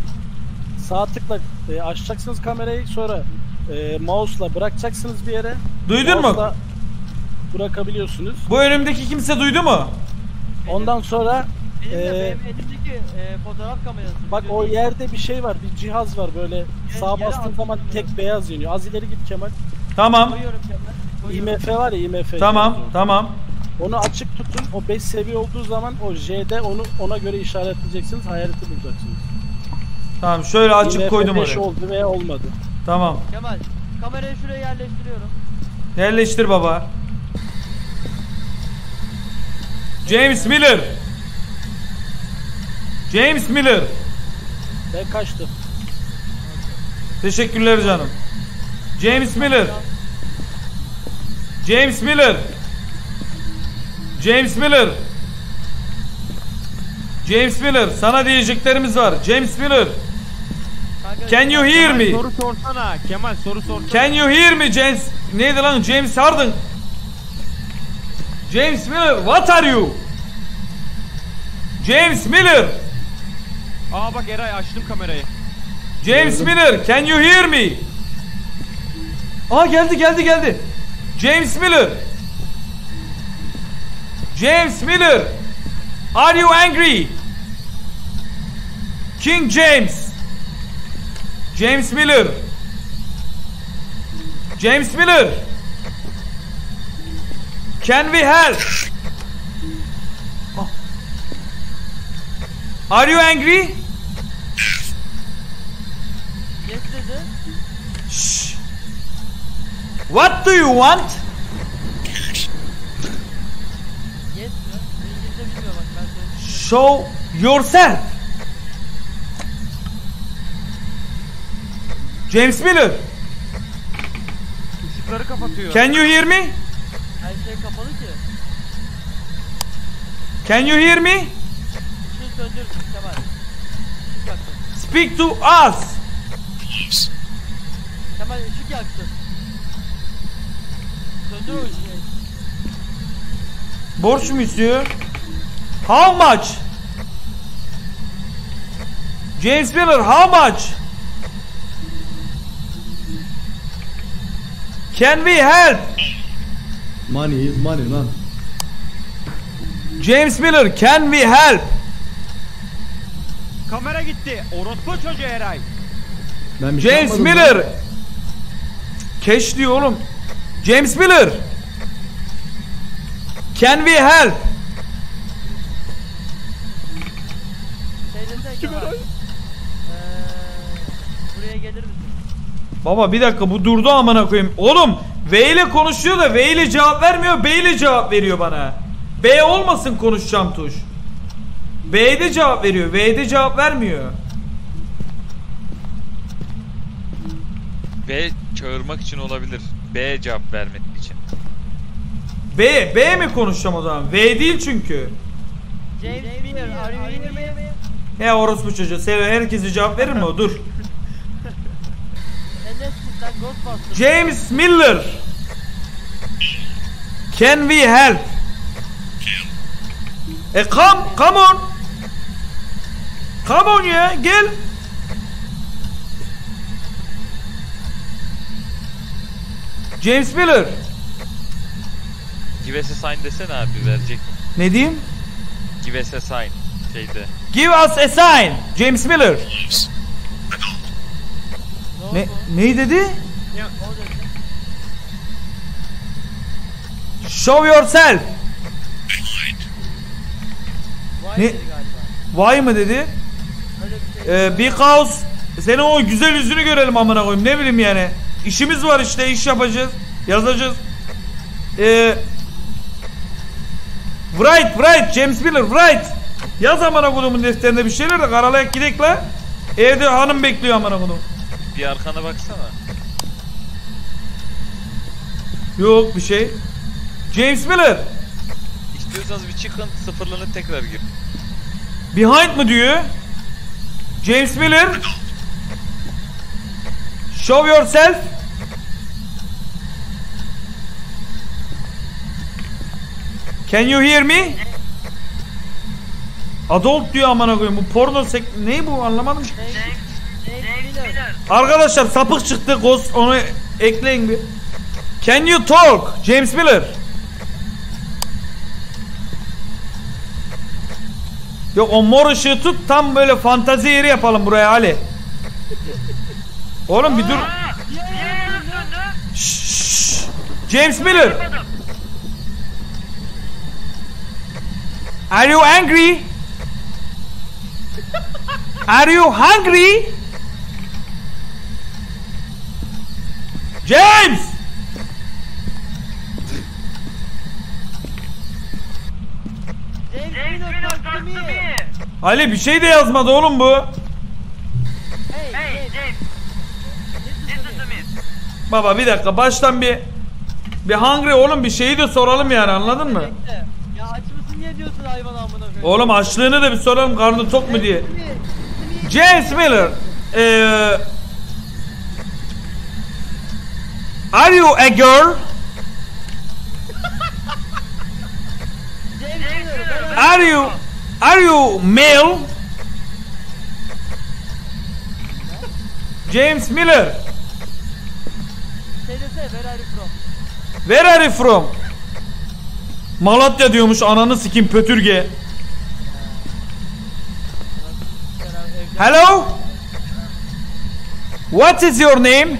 Sağ tıkla açacaksınız kamerayı, sonra mouse'la bırakacaksınız bir yere. Duydun mu? Mouse'la bırakabiliyorsunuz. Bu önümdeki kimse duydu mu? Ondan sonra Benim de Ee, benim elimdeki fotoğraf kamerası. bak video o değil. yerde bir şey var, bir cihaz var böyle sağa yere bastığın attım zaman bunu. tek beyaz yanıyor. Az ileri git Kemal. Tamam. Koyuyorum Kemal. Koyuyorum. IMF var ya, IMF. Tamam. yazıyor. Tamam. Onu açık tutun. O 5 seviye olduğu zaman o J'de onu ona göre işaretleyeceksiniz. Hayaleti bulacaksınız. Tamam şöyle açıp IMF koydum 5 oraya. oldu veya olmadı. Tamam. Kemal kamerayı şuraya yerleştiriyorum. Yerleştir baba. James Miller. James Miller. Ben kaçtım. Teşekkürler canım. James Miller. James Miller. James Miller. James Miller. Sana diyeceklerimiz var. James Miller. Kanka, Can you hear me? Soru sorsana. Kemal soru sorsana. Can you hear me James? Neydi lan? James Harden. James Miller. What are you? James Miller. Aa bak Eray açtım kamerayı. James Miller. Can you hear me? Aa geldi. James Miller. James Miller. Are you angry? King James. James Miller. James Miller. Can we help? Oh. Are you angry? Yes dedi. Shh. What do you want? Yes mi? İngilizce bilmiyor bak ben söyleyeyim. Show yourself. James Miller. Işıkları kapatıyor. Can you hear me? Her şey kapalı ki. Can you hear me? Işığı söndürsün Kemal. Işık yaksın. Speak to us. Kemal ışık yaksın. Söndür o ışığı. Borç mu istiyor? How much? James Miller, how much? Can we help? Money is money lan. James Miller, can we help? Kamera gitti. Orospu çocuğu Eray. Ben bir şey James yapmadım Miller. lan. Keş diyor oğlum. James Miller. Can we help? Şey desene Kemal. Buraya gelir misin? Baba bir dakika bu durdu amına koyayım. Oğlum V ile konuşuyor da V ile cevap vermiyor. B ile cevap veriyor bana. B olmasın konuşacağım tuş. B'de cevap veriyor. V'de cevap vermiyor. B çağırmak için olabilir. B cevap vermek için. B mi konuşacağım o zaman? V değil çünkü. James Miller, are you here me? He orospu çocuğu. Herkese cevap verir mi o? Dur. Nesin sen Ghostbusters? James Miller. Can we help? Come on. Come on ya, gel. James Miller. Give us a sign desene abi, verecek. Ne diyeyim? Give us a sign şeyde. Give us a sign. James Miller. Ne dedi? O dedi. Show yourself. Vay Ne? dedi galiba. Why mı dedi? Öyle bir şey. Because senin o güzel yüzünü görelim amına koyayım. Ne bileyim yani. İşimiz var işte, iş yapacağız. Yazacağız. Write James Miller write. Yaz amına koyduğumun defterinde bir şeyler de karalayak gidek la. Evde hanım bekliyor amına koyduğum. Bir arkana baksana. Yok bir şey. James Miller. İstiyorsanız bir çıkın, sıfırlanıp tekrar gir. Behind mı diyor? James Miller. Show yourself. Can you hear me? Adult diyor amına koyayım. Bu porno ne bu anlamadım. James Miller. Arkadaşlar sapık çıktı Ghost, onu ekleyin bir. Can you talk? James Miller. Yok o mor ışığı tut, tam böyle fantazi yeri yapalım buraya Ali. Oğlum bir dur. Şşş. James Miller. Are you angry? Are you hungry? James! James Miller talk to me. Ali bir şey de yazmadı oğlum bu. Hey James. Listen to me. Baba bir dakika baştan bir hungry oğlum, bir şeyi de soralım yani, anladın mı? Bekle. Ya aç mısın niye diyorsun hayvan amına koyayım? Oğlum açlığını da bir soralım, karnı tok mu diye. James Miller. Are you a girl? James Miller. Are you male? James Miller. Şey desene where are you from? Where are you from? Malatya diyormuş, ananı sikim pötürge. Hello? What is your name?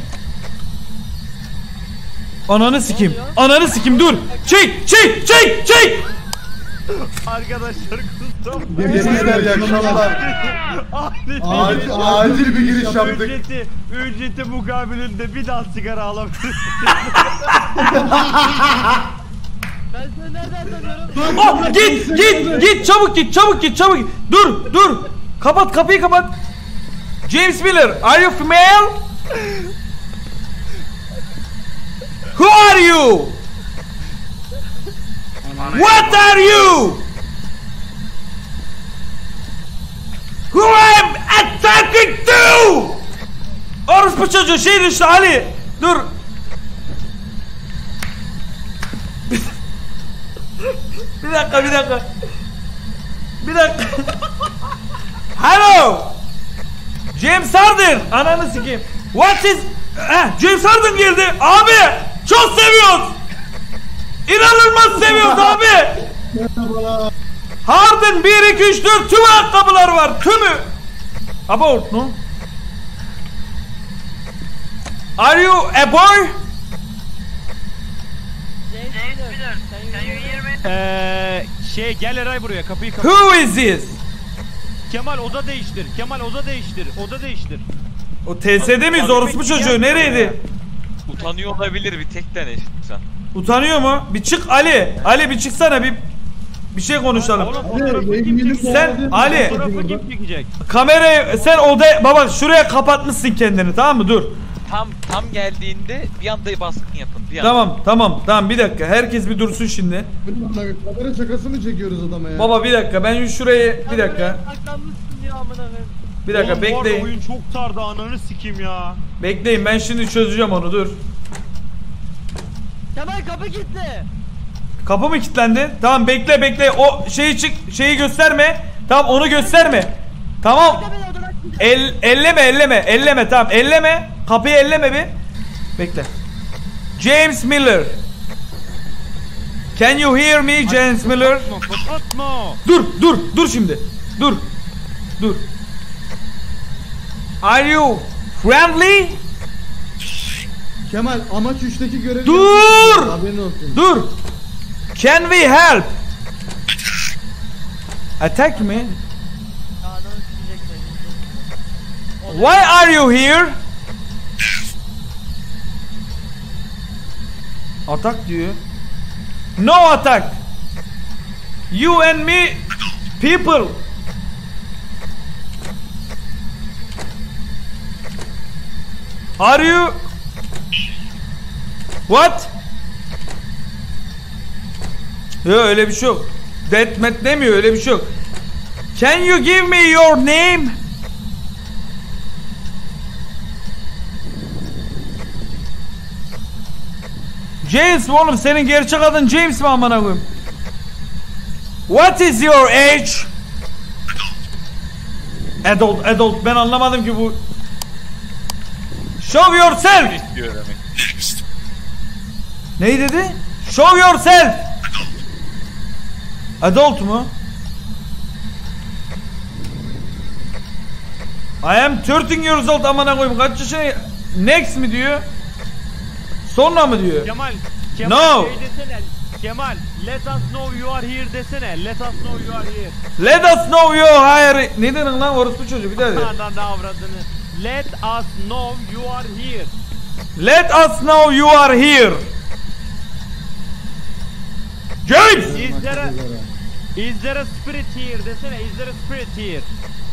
Ananı sikim. Ananı sikim, dur. Çek. Arkadaşlar kusura Gençler iyi akşamlar. Acil bir giriş yaptık. Ücreti mukabilinde bir daha sigara alabiliriz. Ben seni nereden tanıyorum? Oh, git çabuk git. Dur. Kapıyı kapat. James Miller, are you female? Who are you? What are you? Who am attacking to? Orospu çocuğu şey işte Ali. Dur. Bir dakika. Hello. James Harden. Ananı sikeyim. What is... James Harden geldi. Abi çok seviyoruz. İnanılmaz seviyoruz abi. Harden 1, 2, 3, 4 tüm ayakkabılar var. Tümü. About no? Are you a boy? Gel Eray buraya, kapıyı kapat. Who is this? Kemal oda değiştir. Oda değiştir. O TS'de miyiz orospu çocuğu? Nereydi? Utanıyor olabilir, bir tek dene sen. Utanıyor mu? Bir çık Ali. Ali bir çıksana, bir şey konuşalım. Oğlum fotoğrafı kim çekecek? Sen Ali Fotoğrafı kim çekecek? kamerayı sen odaya baba şuraya kapatmışsın kendini, tamam mı? Dur. Tam geldiğinde bir anda baskın yapın. Bir anda. Tamam bir dakika. Herkes bir dursun şimdi. Kamera şakası mı çekiyoruz adama ya? Baba bir dakika, ben şurayı bir dakika. Saklanmışsın ya amına koyayım. Bir dakika Oğlum, bu arada bekleyin. oyun çok sardı, ananı sikeyim ya. Bekleyin, ben şimdi çözeceğim onu, dur. Kemal kapı kilitli. Kapı mı kilitlendi? Tamam bekle. O şeyi gösterme. Tamam onu gösterme. Tamam. Elleme tamam, elleme. Kapıyı elleme bir. Bekle. James Miller. Can you hear me James Miller? Kapatma. Dur şimdi. Dur. Are you friendly? Kemal amaç 3'teki görevi Dur! yapıyorsun. Haberin olsun. Dur. Can we help? Attack me? Ya ananı sikecek seni. Why are you here? Attack diyor. No attack. You and me people. Are you? What? Yok öyle bir şey yok. Deathmatch demiyor, öyle bir şey yok. Can you give me your name? James mi oğlum? Senin gerçek adın James mi amına koyayım? What is your age? Adult. Ben anlamadım ki bu. Show yourself. İstiyor demek. Neyi dedi? Show yourself. Adult mu? I am 13 years old amına koyayım. Kaç yaşına? Next mi diyor? Sonra mı diyor? Kemal No. şey desene. Kemal, let us know you are here desene. Let us know you are here. Let us know you are here. Ne dedin lan orospu çocuğu, bir daha de. Ne avradını. Let us know you are here. Let us know you are here. James! Is there a spirit here desene. Is there a spirit here?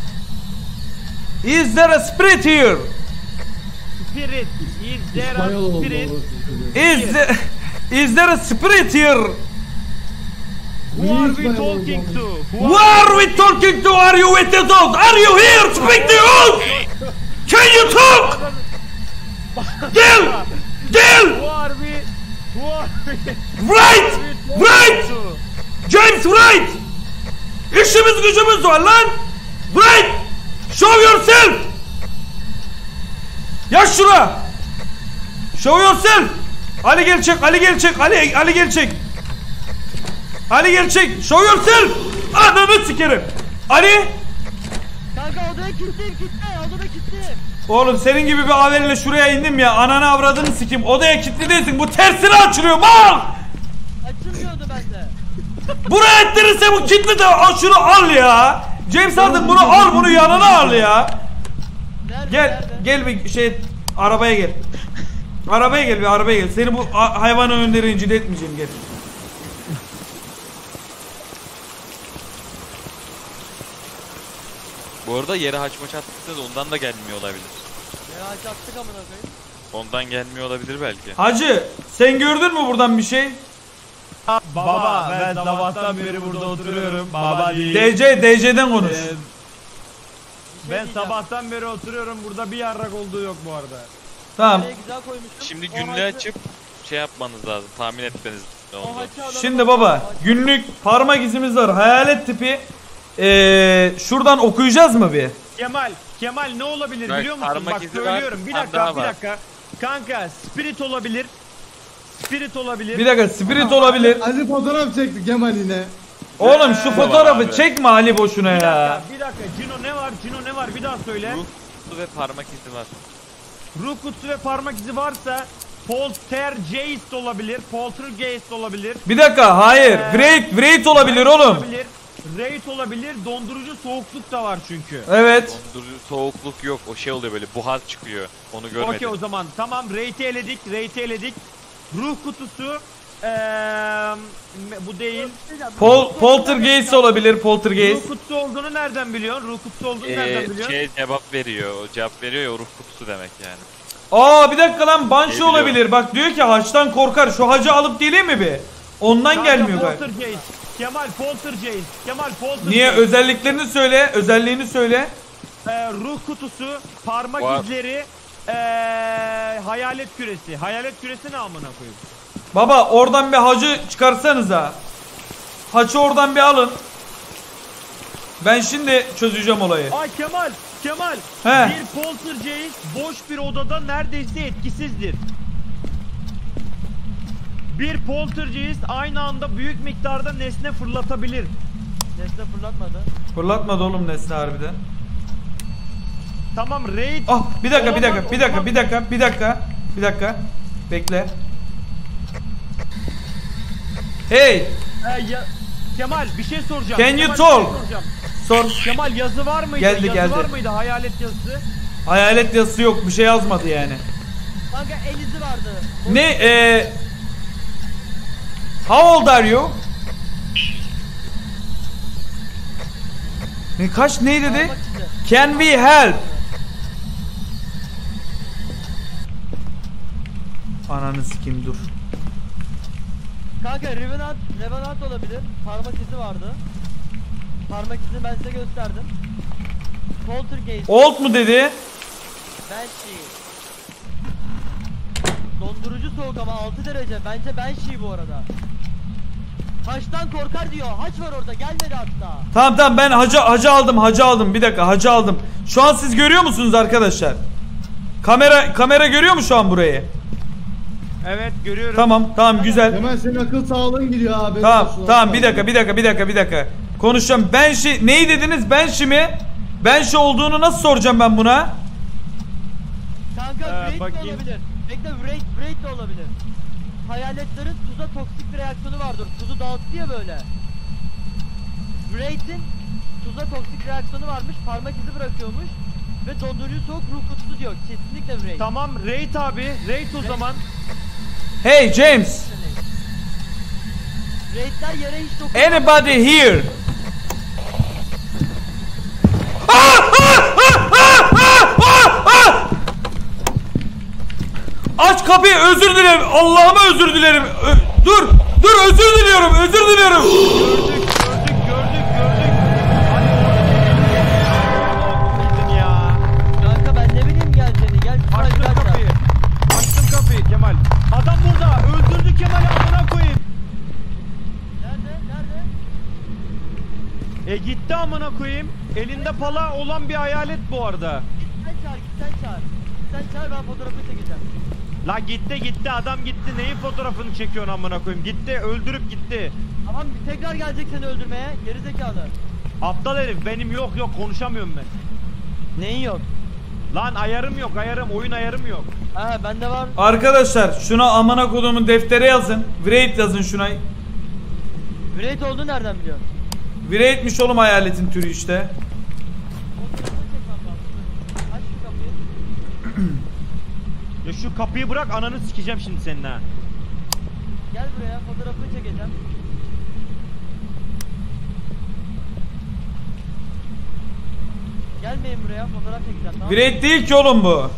Is there a spirit here? Spirit. Is there İspanyol a oldu spirit? orası. Is there a spirit here? Who are we talking to? Who are we talking to? Are you with the dog? Are you here? Speak the oath! Can you talk? Gel! Who are we? Right! James, right! İşimiz gücümüz var lan! Right! Show yourself! Yaş şuna! Show yourself! Ali gerçek, Ali gerçek, Ali gerçek. Ali gerçek. Show yourself. Ananı sikerim. Ali. Kanka odaya kilitli. Odada kilitli. Oğlum senin gibi bir averiyle şuraya indim ya. Ananı avradını sikeyim. Odaya kilitli değilsin. Bu tersine açılıyor. Mal. Açılmıyordu bende. Buraya ettirirse bu kilitli de şunu al ya. James artık bunu al, bunu yanına al ya. Gel bir şey arabaya gel. Arabaya gel. Seni bu hayvan önünde rencide etmeyeceğim, gel. Bu arada yere haçmaç attıksa ondan da gelmiyor olabilir. Ya attık amına koyayım. Ondan gelmiyor olabilir belki. Hacı sen gördün mü buradan bir şey? Baba ben sabahtan beri burada oturuyorum. Baba değil. DC'den konuş. Ben sabahtan beri oturuyorum. Burada bir yarrak olduğu yok bu arada. Tamam. Güzel koymuştum. Şimdi günlüğü açıp şey yapmanız lazım, tahmin etmeniz lazım. Şimdi baba günlük parmak izimiz var. Hayalet tipi. Şuradan okuyacağız mı bir? Kemal ne olabilir Bak, biliyor musun? parmak Bak izi söylüyorum. var, Bir bir daha var. dakika. Kanka spirit olabilir. Bir dakika spirit olabilir. Ali fotoğraf çekti Kemal yine. Oğlum şu fotoğrafı abi. çekme Ali boşuna ya. Bir dakika. Cino ne var? Bir daha söyle. Ruh kutusu ve parmak izi var. Ruh kutusu ve parmak izi varsa Poltergeist olabilir. Poltergeist olabilir. Bir dakika hayır. Wraith olabilir oğlum. Wraith olabilir. Dondurucu soğukluk da var çünkü. Evet. Dondurucu soğukluk yok, o şey oluyor böyle buhar çıkıyor. Onu görmedim. Okey o zaman tamam Wraith'i eledik. Ruh kutusu bu değil. Poltergeist olabilir, poltergeist. Ruh kutusu olduğunu nereden biliyorsun? Ruh kutusu olduğunu nereden biliyorsun? Şey cevap veriyor, o cevap veriyor ya, ruh kutusu demek yani. Aa bir dakika lan Banshee Geliyor. olabilir. Bak diyor ki haçtan korkar. Şu hacı alıp geleyim mi bir? Ondan Kanka, gelmiyor galiba. Poltergeist. Kemal Poltergeist. Niye? Özelliklerini söyle. Özelliğini söyle. Ruh kutusu, parmak Var. izleri, hayalet küresi. Hayalet küresi ne amına koyayım? Baba oradan bir hacı çıkarsanıza. Haçı oradan bir alın. Ben şimdi çözeceğim olayı. Ay Kemal. He. Bir poltergeist boş bir odada neredeyse etkisizdir. Bir poltergeist aynı anda büyük miktarda nesne fırlatabilir. Nesne fırlatmadı. Fırlatmadı oğlum nesne harbiden. Tamam raid. Ah bir dakika. Bekle. Hey. Kemal bir şey soracağım. Can you Kemal, talk? bir şey soracağım. Sor. Kemal yazı var mıydı? Geldi. Var mıydı hayalet yazısı? Hayalet yazısı yok. Bir şey yazmadı yani. Kanka el izi vardı. Ne How old are you? Kaç ne dedi? Parmak izi. Can we help? Ananı sikeyim dur. Kanka Revenant olabilir. Parmak izi vardı. Parmak izini ben size gösterdim. Poltergeist. Old mu dedi? Banshee. Dondurucu soğuk ama 6 derece. Bence Banshee bu arada. Haçtan korkar diyor. Haç var orada. Gelmedi hatta. Tamam ben hacı aldım. Bir dakika hacı aldım. Şu an siz görüyor musunuz arkadaşlar? Kamera görüyor mu şu an burayı? Evet görüyorum. Tamam güzel. Kemal senin akıl sağlığın gidiyor abi. Tamam bir dakika. Konuşacağım. Banshee neyi dediniz? Banshee mi? Banshee olduğunu nasıl soracağım ben buna? Kanka Wraith de bakayım. olabilir. Bekle Wraith de olabilir. Hayaletlerin tuza toksik bir reaksiyonu vardır. Tuzu dağıttı ya böyle. Wraith'in tuza toksik reaksiyonu varmış. Parmak izi bırakıyormuş. Ve dondurucu soğuk ruh kutusu diyor. Kesinlikle Wraith. Tamam raid abi. Raid o zaman. Hey James. Wraith'ler yere hiç dokunmuyor. Anybody here? Aç kapıyı, özür dilerim. Allah'ıma özür dilerim. Dur özür diliyorum. Gördük. Hadi ya. Kanka ben ne bileyim geleceğini. Gel. Açtım kapıyı Kemal. Adam burada. Öldürdü Kemal'i amına koyayım. Nerede? Gitti amına koyayım. Elinde pala olan bir hayalet bu arada. Sen çağır. Sen çağır ben fotoğrafı çekeceğim. La gitti adam gitti. Neyin fotoğrafını çekiyorsun amına koyayım? Gitti öldürüp gitti. Tamam tekrar gelecek seni öldürmeye. Geri zekalı. Aptal herif benim yok konuşamıyorum ben. Neyin yok? Lan ayarım oyun ayarım yok. Ha bende var. Arkadaşlar şuna amına kodumun deftere yazın. Wraith yazın şuna. Wraith olduğunu nereden biliyorsun? Wraith'miş oğlum hayaletin türü işte. Fotoğrafını çekmem lazım. Aç şu kapıyı. Ya şu kapıyı bırak ananı sikeceğim şimdi senin ha. Gel buraya fotoğrafını çekeceğim. Gelmeyin buraya fotoğraf çekeceğim tamam mı? Wraith değil ki oğlum bu.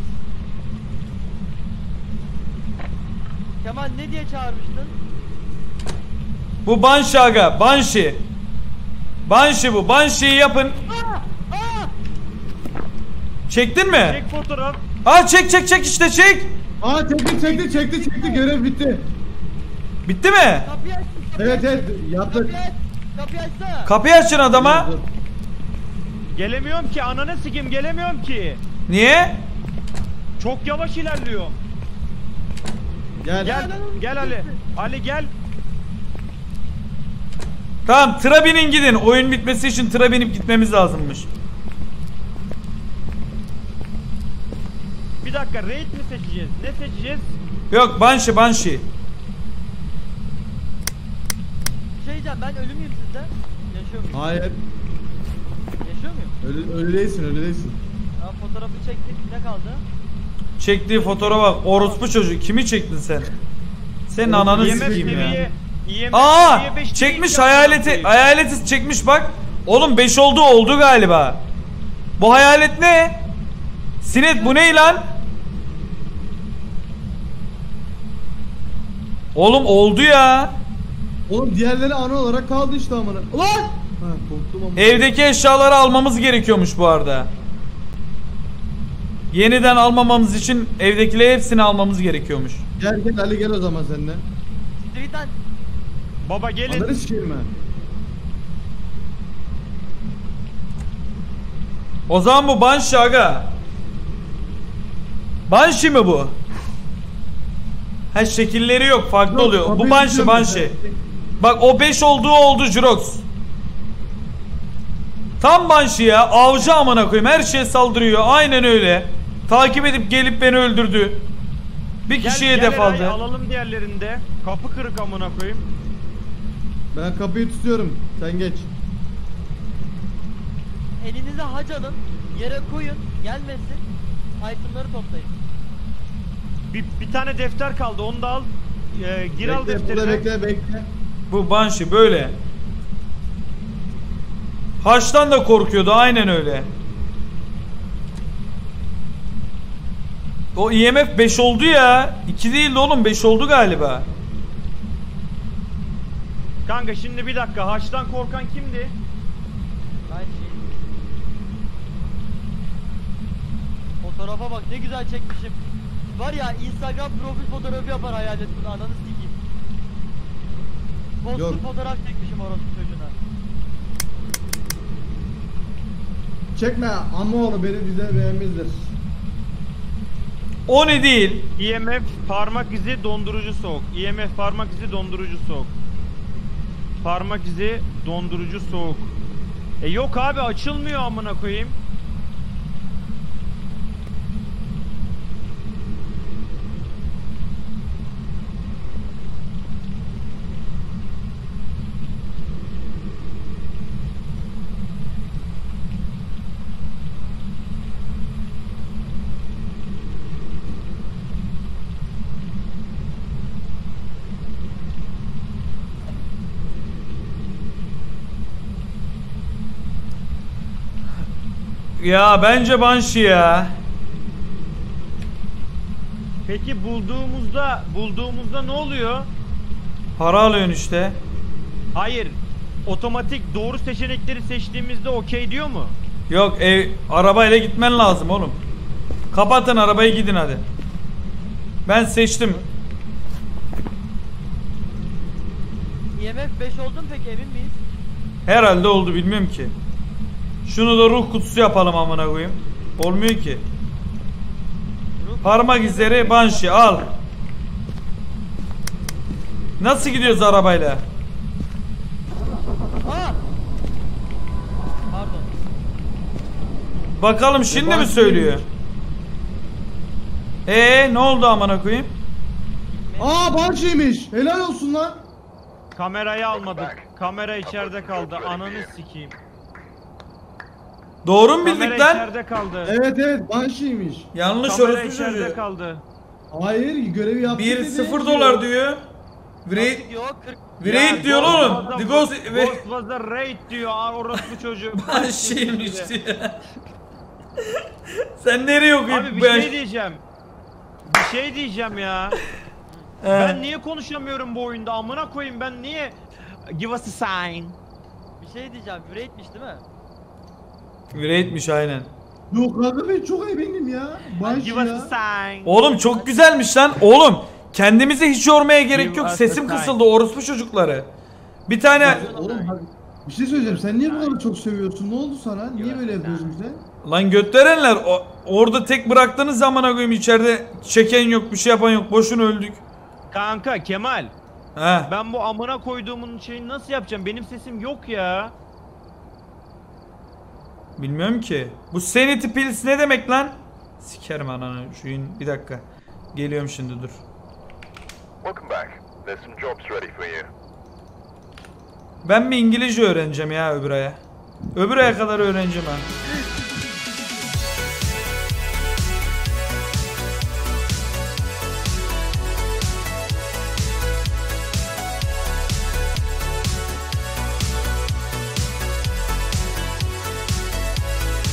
Kemal ne diye çağırmıştın? Bu Banshee aga. Banshee. Banshee bu. Banshee'yi yapın. Çektin mi? Çek fotoğraf. Ha çek işte çek. Aa çekti görev bitti. Bitti mi? Kapıyı aç. Evet yaptık. Kapıyı açsana. Kapıyı açın adama. Gelemiyorum ki ananı sikeyim gelemiyorum ki. Niye? Çok yavaş ilerliyorum. Gel Ali. Ali gel. Tamam tıra binin gidin. Oyun bitmesi için tıra binip gitmemiz lazımmış. Bir dakika raid mi seçeceğiz? Ne seçeceğiz? Yok Banshee. Bir şey diyeceğim ben ölü müyüm sizde? Yaşıyor muyum? Hayır. Yaşıyor muyum? Öyle değilsin. Ya fotoğrafı çektik ne kaldı? Çektiği fotoğrafa bak. Orospu çocuğu. Kimi çektin sen? Senin ananı sikeyim ya. Aa! Çekmiş hayaleti çekmiş bak. Oğlum 5 oldu galiba. Bu hayalet ne? Sinet bu ne lan? Oğlum oldu ya. Oğlum diğerleri ana olarak kaldı işte amına. Ulan! Ha korktum ama. Evdeki eşyaları almamız gerekiyormuş bu arada. Yeniden almamamız için evdekileri hepsini almamız gerekiyormuş. Gel Ali gel o zaman sen de. Tweet'ten Baba gelin. Anları sikeyim ben. O zaman bu Banshee aga. Banshee mi bu? Ha şekilleri yok farklı Yok, oluyor. Bu kapıyı Banshee tutuyorum Banshee. ben. Bak o 5 oldu Jirox. Tam Banshee ya. Avcı amına koyayım. Her şeye saldırıyor. Aynen öyle. Takip edip gelip beni öldürdü. Bir kişiye hedef Eray, aldı. alalım diğerlerinde. Kapı kırık amına koyayım. Ben kapıyı tutuyorum. Sen geç. elinize hac alın. Yere koyun. Gelmesin. Itemları toplayın. Bir tane defter kaldı onu da al. Gir al Burada defterine. bekle. Bu Banshee böyle. Haçtan da korkuyordu aynen öyle. O IMF 5 oldu ya. 2 değildi oğlum 5 oldu galiba. Kanka şimdi bir dakika haçtan korkan kimdi? Aynı şey. Fotoğrafa bak ne güzel çekmişim. Var ya Instagram profil fotoğrafı yapar hayalet bunu ananı sikeyim. Yok. Poster fotoğraf çekmişim orospu çocuğuna. Çekme ama onu beni bize beğenmezdir. O ne değil? IMF parmak izi dondurucu soğuk. IMF parmak izi dondurucu soğuk. Parmak izi dondurucu soğuk. Yok abi açılmıyor amına koyayım. Ya bence Banshee ya. Peki bulduğumuzda ne oluyor? Para alıyorsun işte. Hayır. Otomatik doğru seçenekleri seçtiğimizde okey diyor mu? Yok arabayla gitmen lazım oğlum. Kapatın arabayı gidin hadi. Ben seçtim. IMF 5 oldun peki emin miyiz? Herhalde oldu bilmiyorum ki. Şunu da ruh kutusu yapalım amına koyayım. Olmuyor ki. Ruh Parmak izleri Banshee al. Nasıl gidiyoruz arabayla? Aa! Pardon. Bakalım şimdi mi söylüyor? Ne oldu amına koyayım? Aa Banshee'ymiş. Helal olsun lan. Kamerayı almadık. Kamera içeride kaldı. Ananı sikeyim. Doğru mu bildik Kamera lan? içeride kaldı. Evet Banshee'ymiş. Yanlış Kamera orospu içeride çocuğu. kaldı. Hayır görevi yaptı. 1-0 dolar diyor. Raid Diyor 40. Raid diyor oğlum. The Ghost Ghost was a raid diyor. Orospu çocuğu. Banshee'ymiş diyor. Sen nereye okuyup Abi bir şey diyeceğim. Bir şey diyeceğim ya. Ben niye konuşamıyorum bu oyunda? Amına koyayım ben niye? Give us a sign. Bir şey diyeceğim. Yüreğitmiş değil mi? Raid'miş aynen. Yok kanka ben çok eminim ya. Banshee Give us ya. a sign. Oğlum çok güzelmiş lan. Oğlum kendimizi hiç yormaya gerek Give yok. us Sesim a sign. kısıldı orospu çocukları. Bir tane Oğlum bak, bir şey söyleyeceğim. Sen niye bu kadar çok seviyorsun? Ne oldu sana? Niye böyle yapıyorsun sen? lan götlerenler orada tek bıraktığınız zamana koyayım içeride çeken yok bir şey yapan yok. Boşuna öldük. Kanka Kemal. He. Ben bu amına koyduğumun şeyini nasıl yapacağım? Benim sesim yok ya. Bilmiyorum ki. Bu sanity pills ne demek lan? Sikerim ananı şu bir dakika. Geliyorum şimdi dur. Welcome back. There's some jobs ready for you. Ben bir İngilizce öğreneceğim ya öbür aya. Öbür aya kadar öğreneceğim ha.